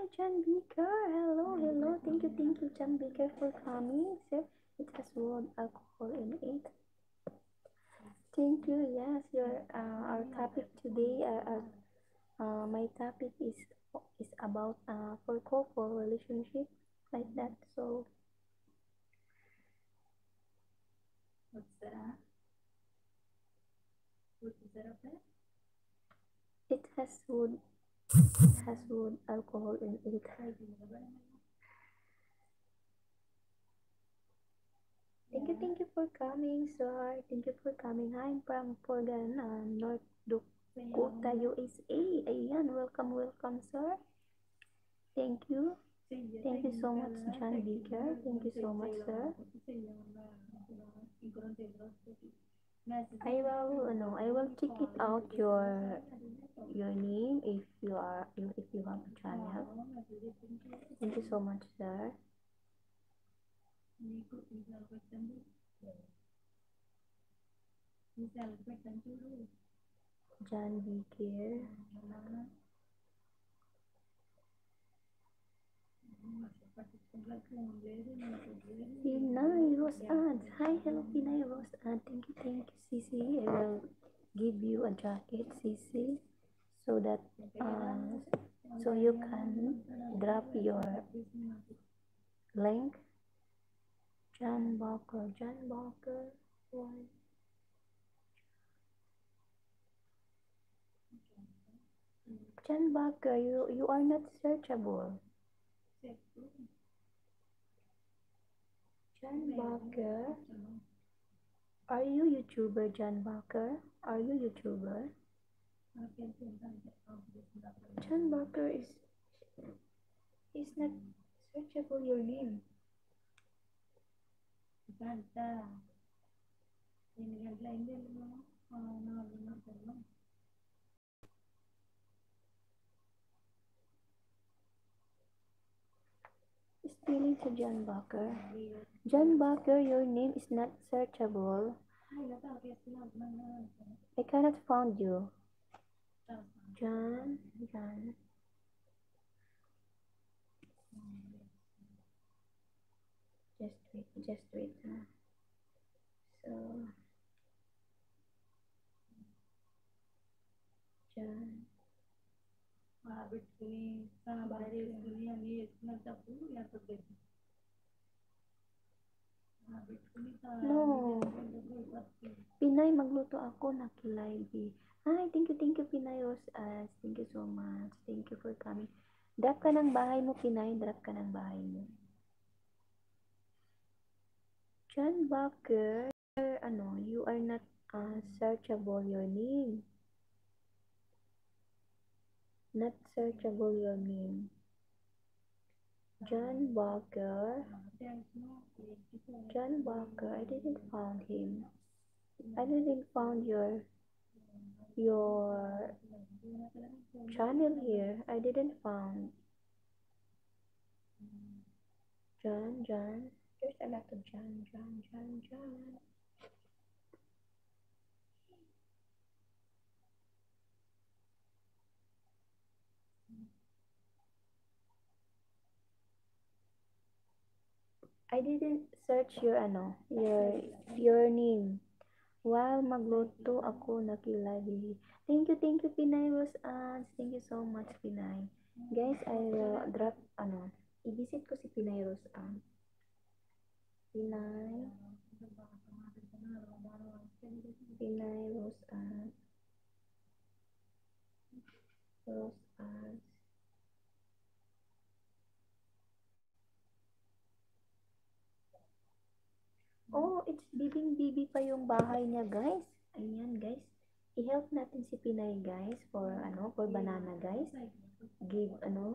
John Baker. Hello, hello. Thank you, John Baker, for coming, sir. It has word alcohol in it. Thank you. Yes, your our topic today. My topic is about for couple relationship like that. So What's that? What is that up there? it has wood alcohol in it. Thank you for coming, sir. Thank you for coming. Hi, I'm from Portland, North Dakota, USA. Ayan, welcome, sir. Thank you. Thank you so much, John Baker. Thank you so much, sir. I will check it out your name if you have a channel. Thank you so much, sir. John Baker. Pinay Rose Ann. Hi, hello, Pinay Rose Ann. Thank you, Sisi. I will give you a jacket, Sisi, so that so you can drop your link. John Walker. Why? John Walker, you are not searchable. John Walker, are you YouTuber, John Walker? Are you YouTuber? John Walker is not searchable your name. Spelling to John Walker. John Walker, your name is not searchable. I cannot find you. John. Just wait. So, John. No. Pinay, magluto ako, nakilive. Hi, thank you, Pinay Rose. Thank you so much. Thank you for coming. Drop ka ng bahay mo, Pinay. Drop ka ng bahay mo. John Walker, you are not searchable your name. Not searchable your name. John Walker, I didn't found him. I didn't found your channel here. I didn't found John. There's a lot of John. I didn't search your name. While magluto ako, nakilive. Thank you, Pinay Rose Ads. Thank you so much, Pinay. Guys, I will drop, i-visit ko si Pinay Rose Ads. Pinay Rose Ads. Oh, it's bibing-bibi pa yung bahay niya, guys. Ayan, guys. I-help natin si Pinay, guys, for banana, guys. Give,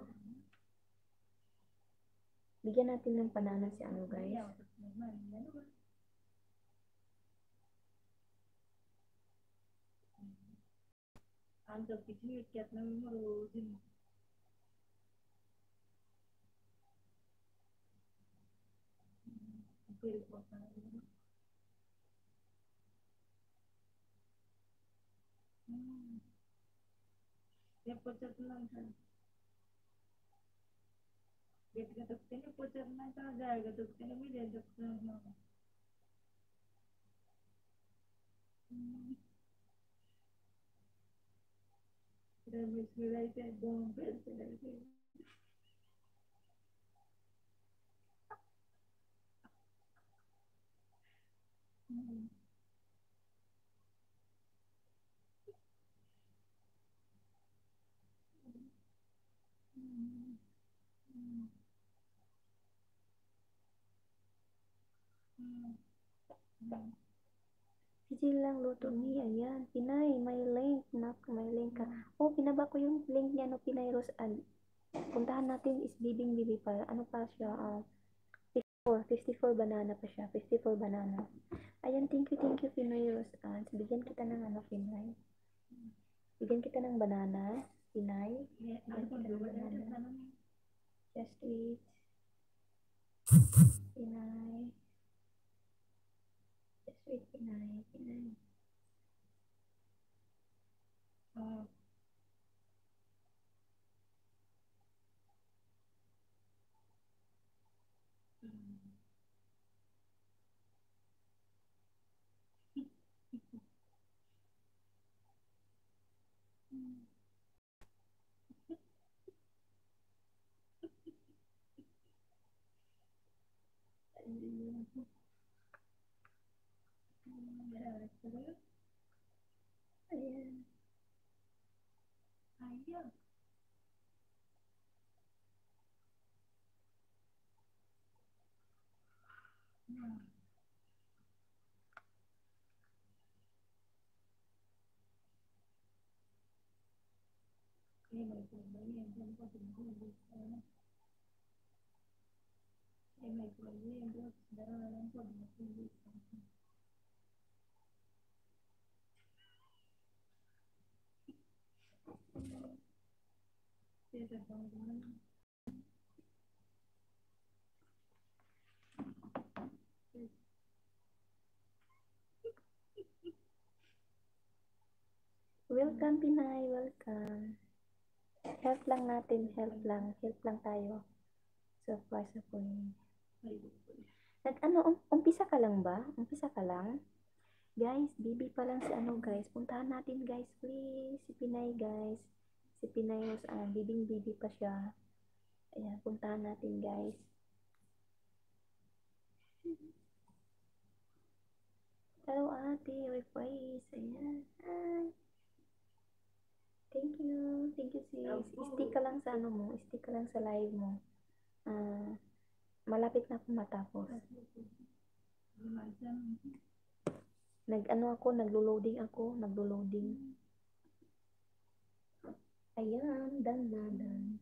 bigyan natin ng banana si guys. गटगटकते ना पोचरना का जाएगा दुखते ना भी दे दुखते ना रमेश मिलाइते एकदम पैसे लगे Easy lang luto ni, ayan, Pinay, may link, nak, may link ka. Oh, pinaba ko yung link niya, no, Pinay Rose, puntahan natin is Bibing Bibi pa, ano pa siya, 54 banana pa siya, 54 banana. Ayan, thank you, Pinay Rose, bigyan kita ng ano, Pinay. Bigyan kita ng banana, Pinay. Bigyan kita ng banana. Just wait. Pinay. Just wait, Pinay. Pinay. Oh. Ayan. Ayan. Welcome, Pinay. Welcome. Help lang natin. Help lang. Help lang tayo. So far, so good. Umpisa ka lang ba? Umpisa ka lang? Guys, Bibi pa lang si ano guys. Puntahan natin guys, please. Si Pinay guys. Si Pinay was Bibing Bibi pa siya. Ayan, puntahan natin guys. Hello ate, request. Ayan. Hi. Thank you. Thank you sis. Stick ka lang sa ano mo. Stick ka lang sa live mo. Malapit na akong matapos. Naglo-loading ako. Ayan, dan.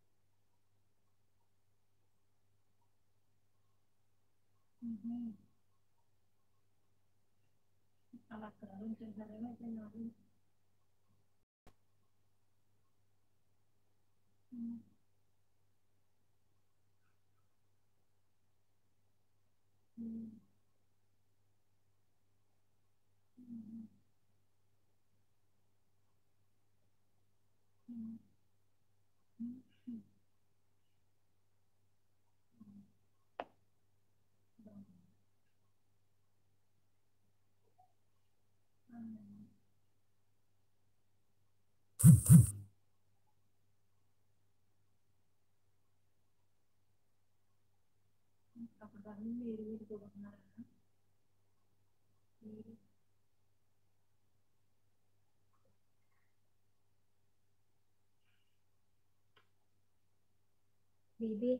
Bibi.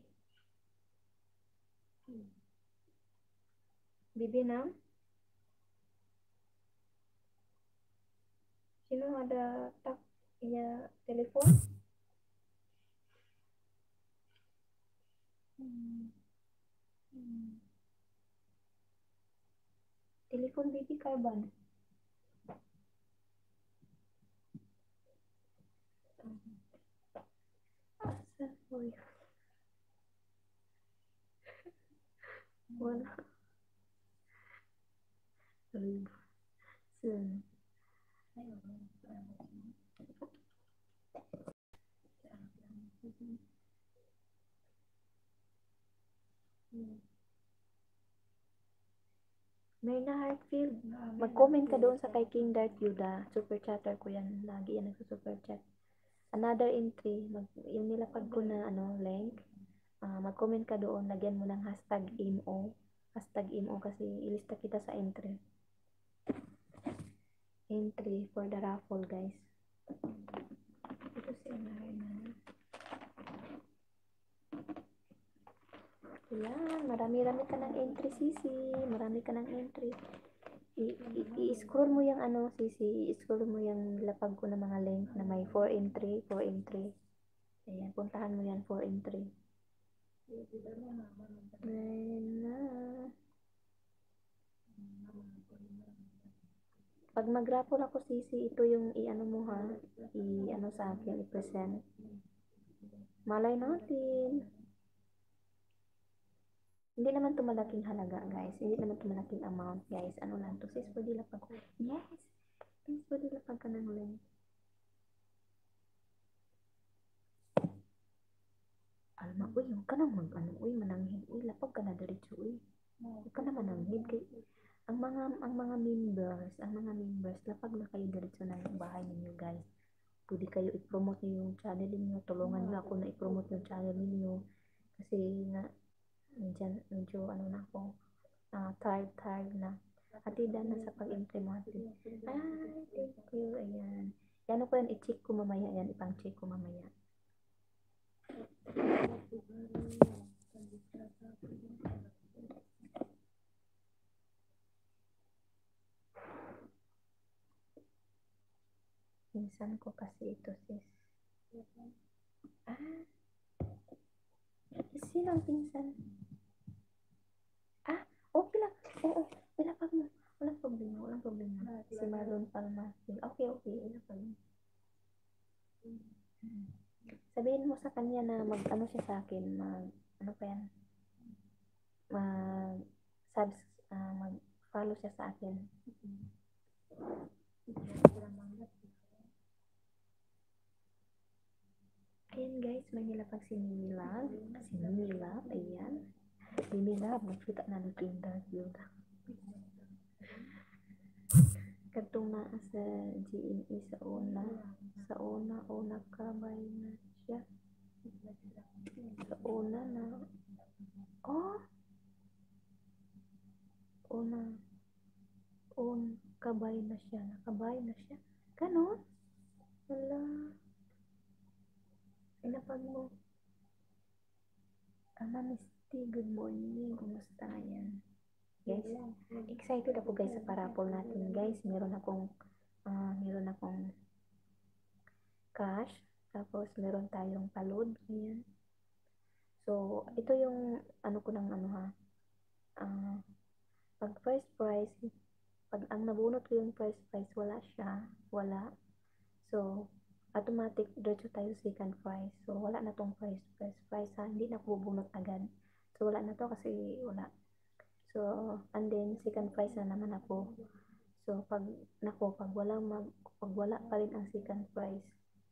Bibi na? Sino ada tak ya telepon? Telepon Bibi kaban? Asa, boy. Wala. Sun. Myrna Hartfield, mag-comment ka doon sa kay King Dart Yuda. Super chatter ko yan. Lagi yan nagsusuper chat. Another entry, yung nilapag ko na link. Mag-comment ka doon. Lagyan mo ng hashtag IMO. Hashtag IMO kasi ilista kita sa entry. Entry for the raffle, guys. Ito si Myrna. Yan, marami-rami ka ng entry, Sisi. Marami ka ng entry. I-scroll mo yung Sisi. I-scroll mo yung lapag ko na mga link na may 4 entry, 4 entry. Ayan, puntahan mo yan, 4 entry. Ayan na. Pag mag-raffle ako, Sisi, ito yung i-ano mo ha. I-ano sa akin, i-present. Malay natin. Hindi naman ito malaking halaga, guys. Hindi naman ito malaking amount, guys. Ano lang to? Sis, pwede lapag ko. Yes! Sis, pwede lapag ka ng link. Alma, uy, huwag ka na uy, mananghid. Uy, lapag ka na diretso, uy. Huwag ka na mananghid. Ang mga members, lapag na kayo diretso ng bahay ninyo, guys. Pwede kayo i-promote nyo yung channel niyo. Tulungan nyo ako na i-promote yung channel niyo. Kasi nga, medyo na ako. Tired na. Atida na sa pag-implement. Ay, thank you. Ayan. Yan ko yan, i-check ko mamaya yan. Ipang-check ko mamaya. Pinsan ko kasi ito, sis. Sino ang pinsan? Okay lang. Oo, ilapag mo. Walang problema. Si Marlon Palma. Okay. Ilapag mo. Sabihin mo sa kanya na mag-ano siya sa akin. Ano pa yan? Mag-follow siya sa akin. Ayan guys, may nilapag si Milab. Ayan. Si Milab, magkita na ng Kinder Yoga. Katong naa sa GMA sa una kabay na siya. Sa una na. Kabay na siya. Nakabay na siya. Ganon? Wala. Inapag mo. Misty, good morning. Kumusta yan? Guys, excited ako guys sa parapol natin. Guys, meron akong cash. Tapos, meron tayong palod. Ayan. So, ito yung ko ng pag first prize, pag ang nabunot ko yung first prize, wala. So, automatic, diretso tayo second prize. So, wala na tong first prize ha. Hindi na ko bubunot agad. So, wala na to kasi wala. So, and then, second prize na naman ako. So, pag wala pa rin ang second prize,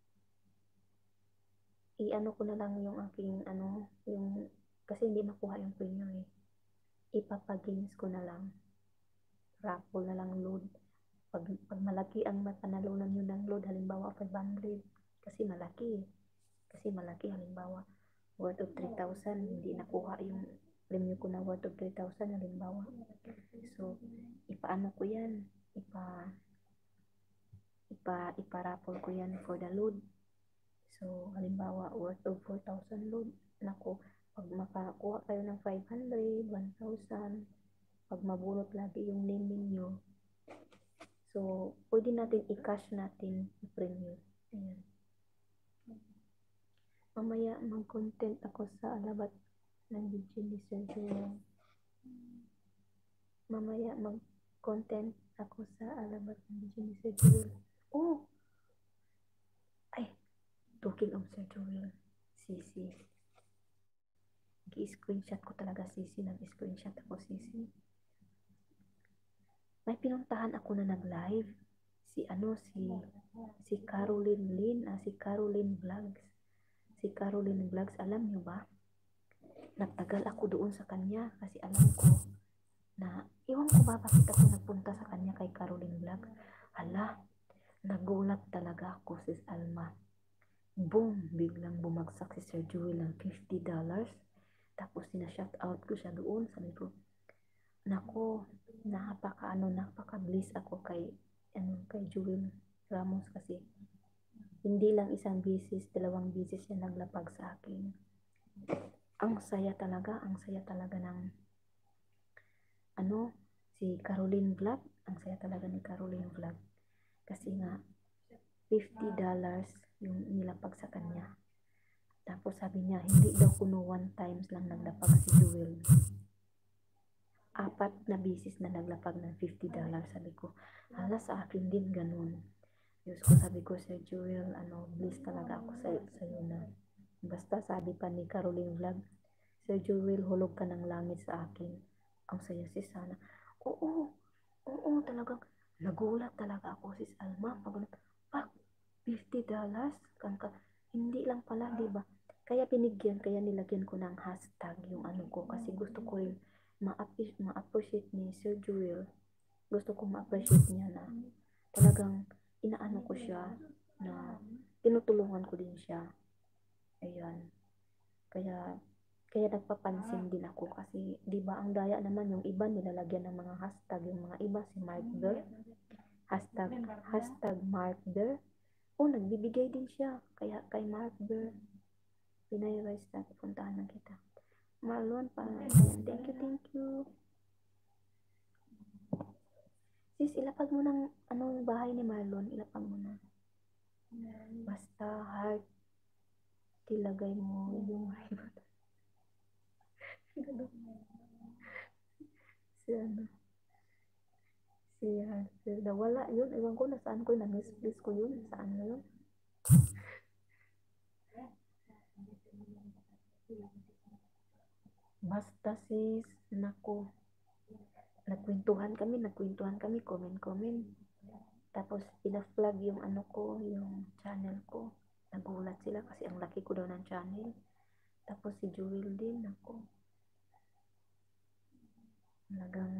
i-ano ko na lang yung aking kasi hindi makuha yung premium eh. Ipapagames ko na lang. Raffle na lang load. Pag malaki ang matanalunan nyo ng load, halimbawa 500, kasi malaki halimbawa worth of 3,000, hindi nakuha yung premium ko na worth of 3,000 halimbawa. So, ipaano ko yan, iparaffle ko yan for the load. So, halimbawa worth of 4,000 load, nako, pag makakuha kayo ng 500, 1,000, pag mabunot lagi yung name ninyo, so, pwede natin i-cash natin yung premium. Ayan. Mamaya mag-content ako sa alabat ng video ni Sergio. Mamaya mag-content ako sa alabat ng video ni Sergio. Oh! Ay! Talking of Sergio. Sisi. Nag-screenshot ko talaga, Sisi. Nag-screenshot ako, Sisi. May pinuntahan ako na nag-live. Si Caroline Lin, si Caroline Vlogs. Si Caroline Vlogs, alam nyo ba? Nagtagal ako doon sa kanya kasi alam ko na iwan ko ba bakit ako nagpunta sa kanya kay Caroline Vlog. Hala, nagulat talaga ako sis Alma. Boom, biglang bumagsak si Sir Jewel ng $50. Tapos sina-shout out ko siya doon. Sabi ko, nako, napaka-bliss ako kay Jewel Ramos kasi hindi lang isang bisis, dalawang bisis siya naglapag sa akin. Ang saya talaga ng si Caroline Vlog. Ang saya talaga ni Caroline Vlog. Kasi nga, $50 yung nilapag sa kanya. Tapos sabi niya, hindi daw kuno one times lang naglapag si Jewel. 4 na bisis na naglapag ng $50. Sabi ko, hala sa akin din ganun. Diyos ko, sabi ko, Sir Jewel, bliss talaga ako sa'yo na. Basta sabi pa ni Caroline Vlog, Sir Jewel, hulog ka ng langit sa akin. Ang saya sis sana. Oo, talagang nagulat talaga ako sis Alma. Pak, $50? Hindi lang pala, di ba? Kaya nilagyan ko ng hashtag yung ko kasi gusto ko rin ma-appreciate ni Sir Jewel. Gusto ko ma-appreciate niya na talagang inaano ko siya na tinutulungan ko din siya. Ayan. Kaya nagpapansin din ako kasi 'di ba ang daya naman yung iba nilalagyan ng mga hashtag, yung mga iba si Mark Bear, hashtag Mark Bear. Nagbibigay din siya kaya kay Mark Bear. Pinay Rice na pupuntahan na kita. Marlon pa. Thank you. Sis, ilapag mo ng bahay ni Marlon, ilapag mo na. Basta heart ilagay mo yung si nawala yun, ewan ko nasaan ko, na-misplace ko yun, saan na yun. Basta sis, nako, nagkwentuhan kami, comment. Tapos ina-flag yung yung channel ko. Nagulat sila kasi ang laki ko daw ng channel. Tapos si Jewel din, ako. Talagang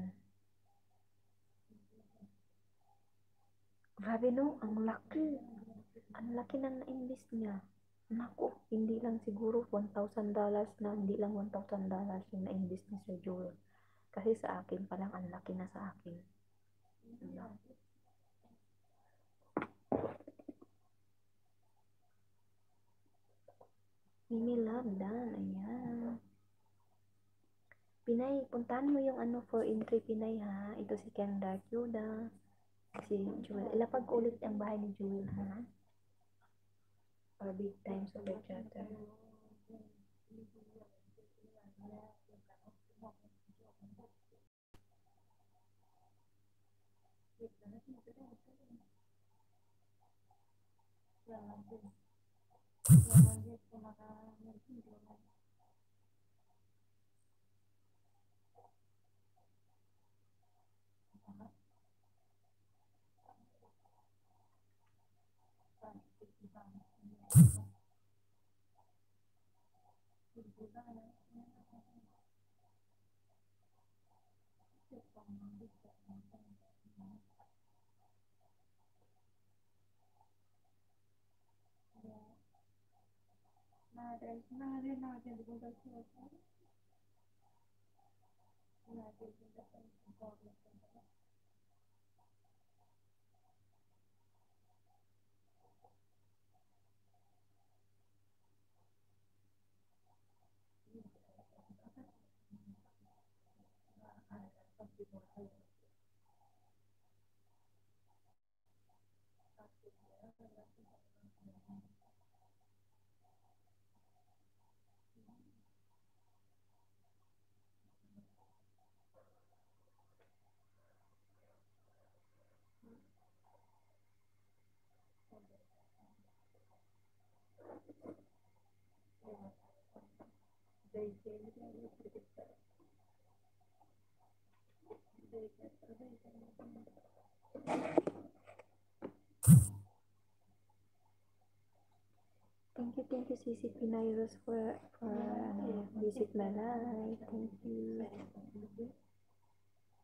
grabe no, ang laki. Ang laki ng na-invest niya. Naku, hindi lang siguro $1,000 na, hindi lang $1,000 yung na-invest ni Sir Jewel. Kasi sa akin palang ang laki na sa akin. Mimi Love Dan, ayan. Pinay, puntahan mo yung for entry Pinay ha. Ito si Ken Dark Yoda. Si Jewel. Ilapag ko ulit ang bahay ni Jewel ha. Or big time super chatter. Thank you Sisi Pinayros for visit my life. Thank you.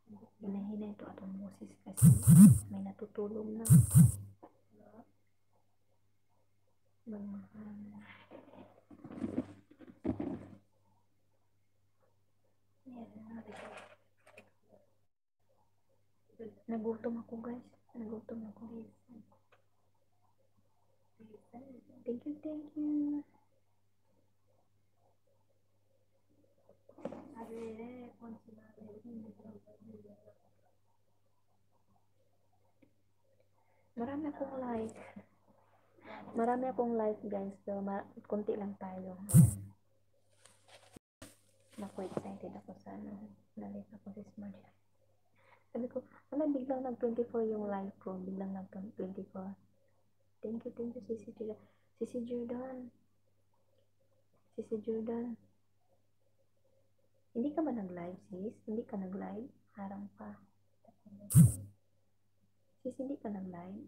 Hinahinay ito atong boses kasi may natutulong na. Nagutom ako guys. Nagutom ako. Thank you, thank you. Marami akong like. Marami akong like guys. So, konti lang tayo. Naku, excited ako sa ano. Nalit ako this morning. Sabi ko, biglang nag-24 yung live ko. Biglang nag-24. Thank you, Sisi Jordan. Sisi Jordan. Sisi Jordan. Hindi ka ba nag-live, sis? Hindi ka nag-live? Harang pa. Sis, hindi ka nag-live?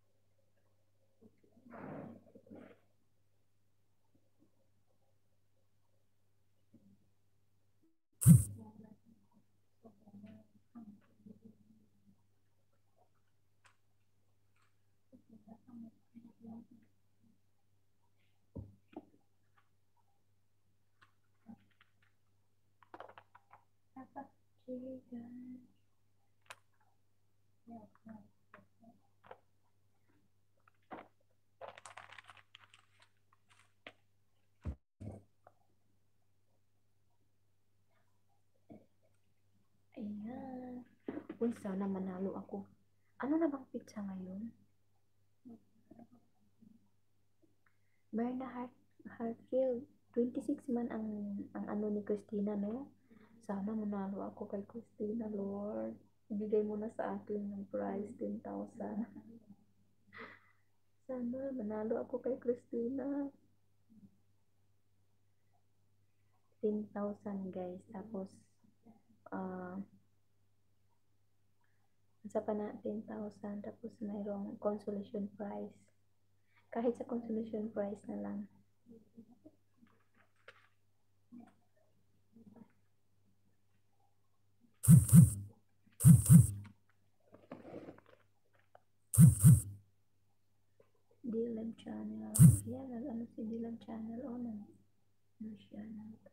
Ayan. Uy, sana manalo ako. Ano na bang pizza ngayon? Berna Hartfield. 26 man ang ano ni Christina, no? Sana manalo ako kay Christina, Lord. Ibigay mo na sa akin ng prize, 10,000. Sana manalo ako kay Christina. 10,000 guys. Tapos, sa pa na 10,000. Tapos, mayroong consolation prize. Kahit sa consolation prize na lang. Dylan Channel. Yan, ano si Dylan Channel? O, ano siya?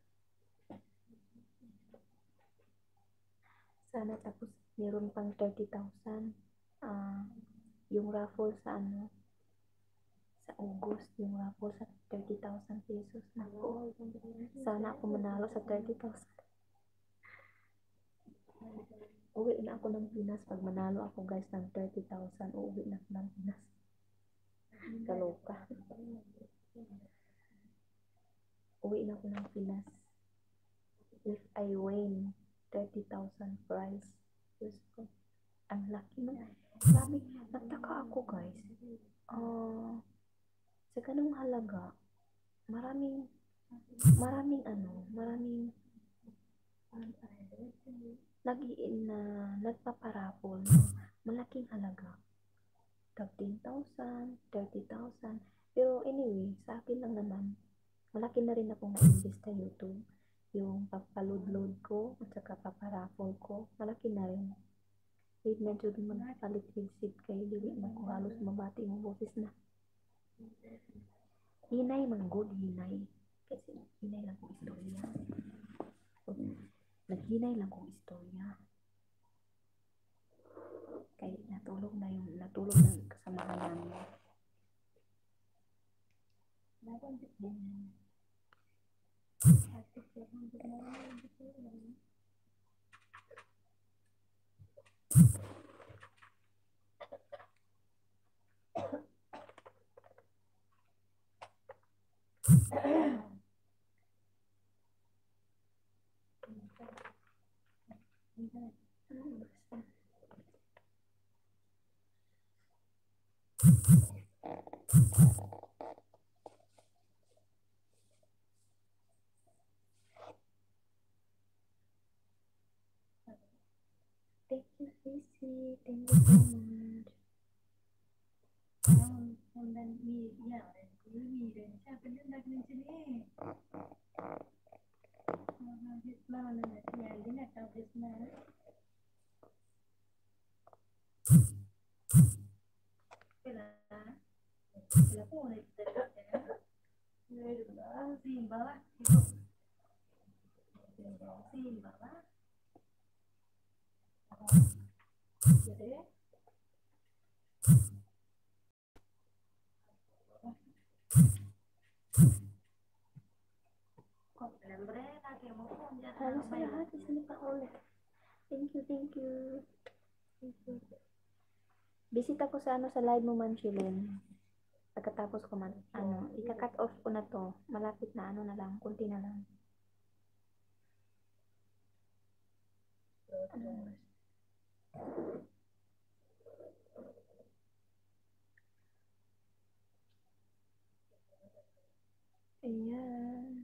Sana tapos meron pang 30,000. Yung raffle sa ano, sa August, yung raffle sa 30,000 pesos. Naku, sana ako manalo sa 30,000. Uwi na ako ng Pinas. Pag manalo ako guys ng 30,000, uwi na ako ng Pinas. Kaloka. Uwi na ako ng Pinas. If I win 30,000 prize. Ang laki no. Sabi, nagtaka ako guys. Sa ganung halaga, maraming nagpaparapol. Malaking halaga. Tag 10,000, 30,000. Pero anyway, sa akin lang naman, malaki na rin akong na-invest sa YouTube. Yung papaload-load ko at saka paparapol ko, malaki na rin. Wait na dyan magpalit headset kay dili na ko halos mabati yung boses na. Hinay man good, hinay. Kasi hinay lang kong istorya. Naghinay lang kong istorya. Kaya natulog ng kasamahan namin. Thank you, Sisi. Thank you so much. Halos sa lahat is nakaulit. Thank you, thank you. Thank you. Visit ako sa sa live mo, Ma'am Chilin. Pagkatapos ko ika-cut off ko na to. Malapit na na lang, kunti na lang. Ayan.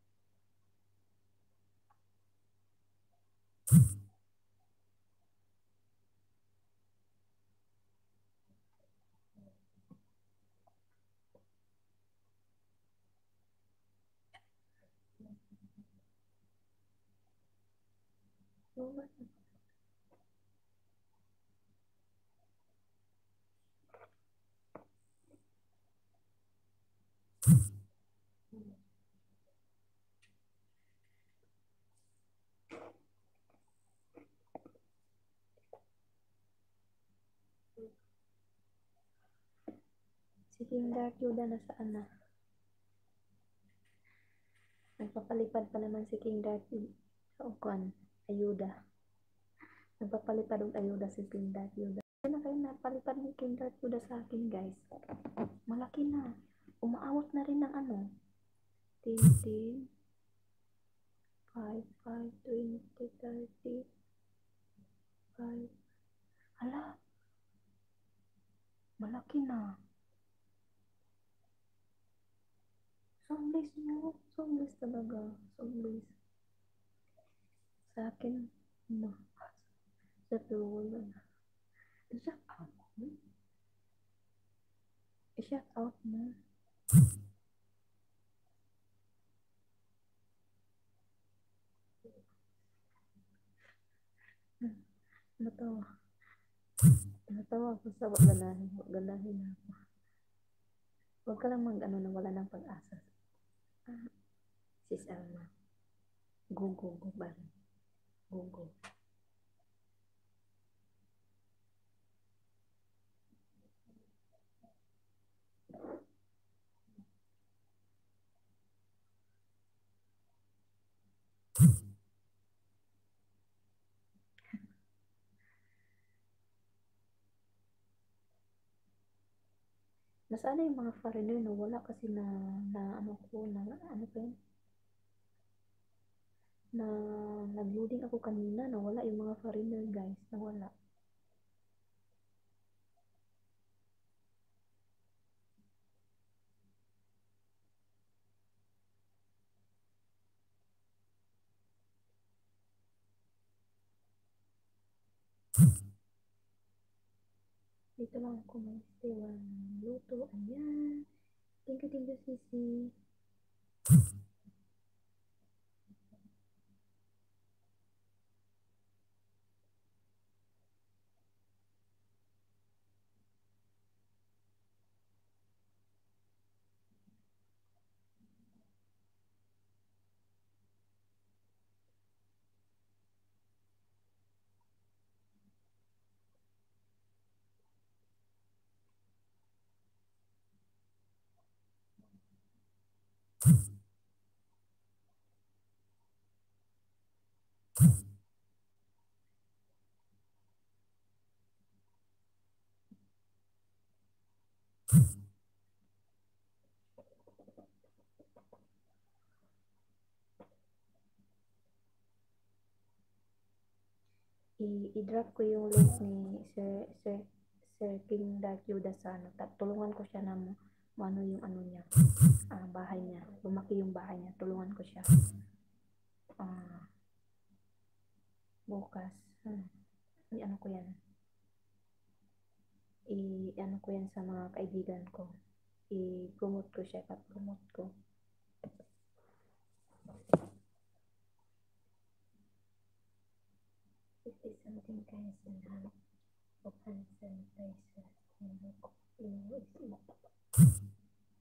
Si King Dark Yoda nasaan na? Nagpapalipad pa naman si King Dark sa ukuan. Ayuda. Nagpapalipad ng ayuda si King Dark Yoda. Ano kayo napalipad ni King Dark Yoda sa akin, guys? Malaki na. Umaawat na rin ng 10, 5, 5, 20, 30, 5. Hala. Malaki na. Somblis mo. Somblis talaga. Somblis. Sa akin, sa tulo na. I-shout out mo. I-shout out mo. Natawa. Natawa ako sa wagalahin. Wagalahin na ako. Huwag ka lang na wala ng pag-asa. Sis Alma. Go, go, go, ba? Go, go. Nasaan na yung mga foreigner na wala kasi na ano pa yun? Na nag-loading ako kanina, nawala yung mga foreigner, guys. Nawala. Dito lang ako may istiwan luto. Ayan. Thank you, Sisi. I-drop ko yung link ni Sir King Dark Yoda sa tulungan ko siya na yung niya, bahay niya. Lumaki yung bahay niya. Tulungan ko siya. Bukas. I-ano ko yan. I-ano ko yan sa mga kaibigan ko. I-promote ko siya. I-promote ko. 50 something guys and of hand sanitizer.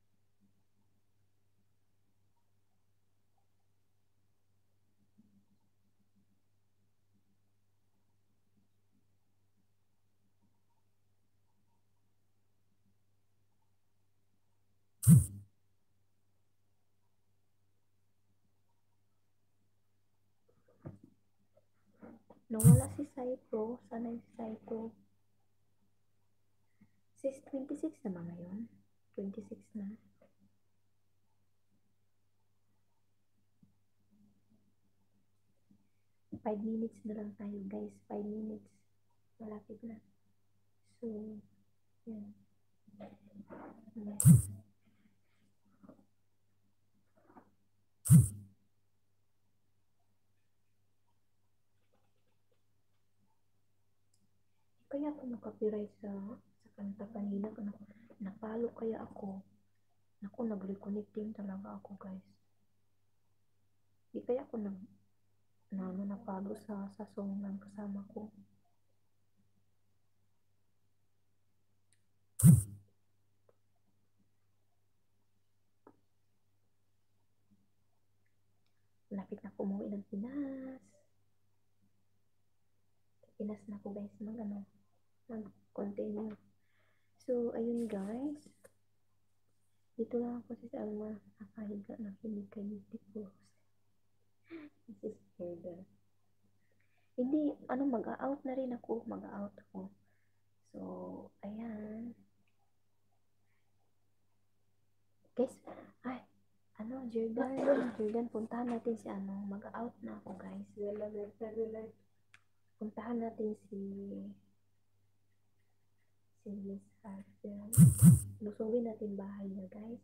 Nawala si Saito. Sana yung si Saito. Sis, 26 na ba ngayon? 26 na. 5 minutes na lang tayo, guys. 5 minutes. Malapit na. So, yan. Kaya ako nakapiright sa kanta kanina. Napalo kaya ako. Naku, nag-reconnecting talaga ako, guys. Di kaya ako napalo sa song ng kasama ko. Lapit na ako umuwi ng Pinas. Sa Pinas na ako, guys, mag-continue. So, ayun, guys. Dito lang ako si Alma nakahiga na kinig kay Beautiful. This is Heather. Hindi, mag-out na rin ako. Mag-out ako. So, ayan. Guys, ay, Jordan, puntahan natin si mag-out na ako, guys. Puntahan natin si Miss Harden. Lusubin natin bahay niya, guys.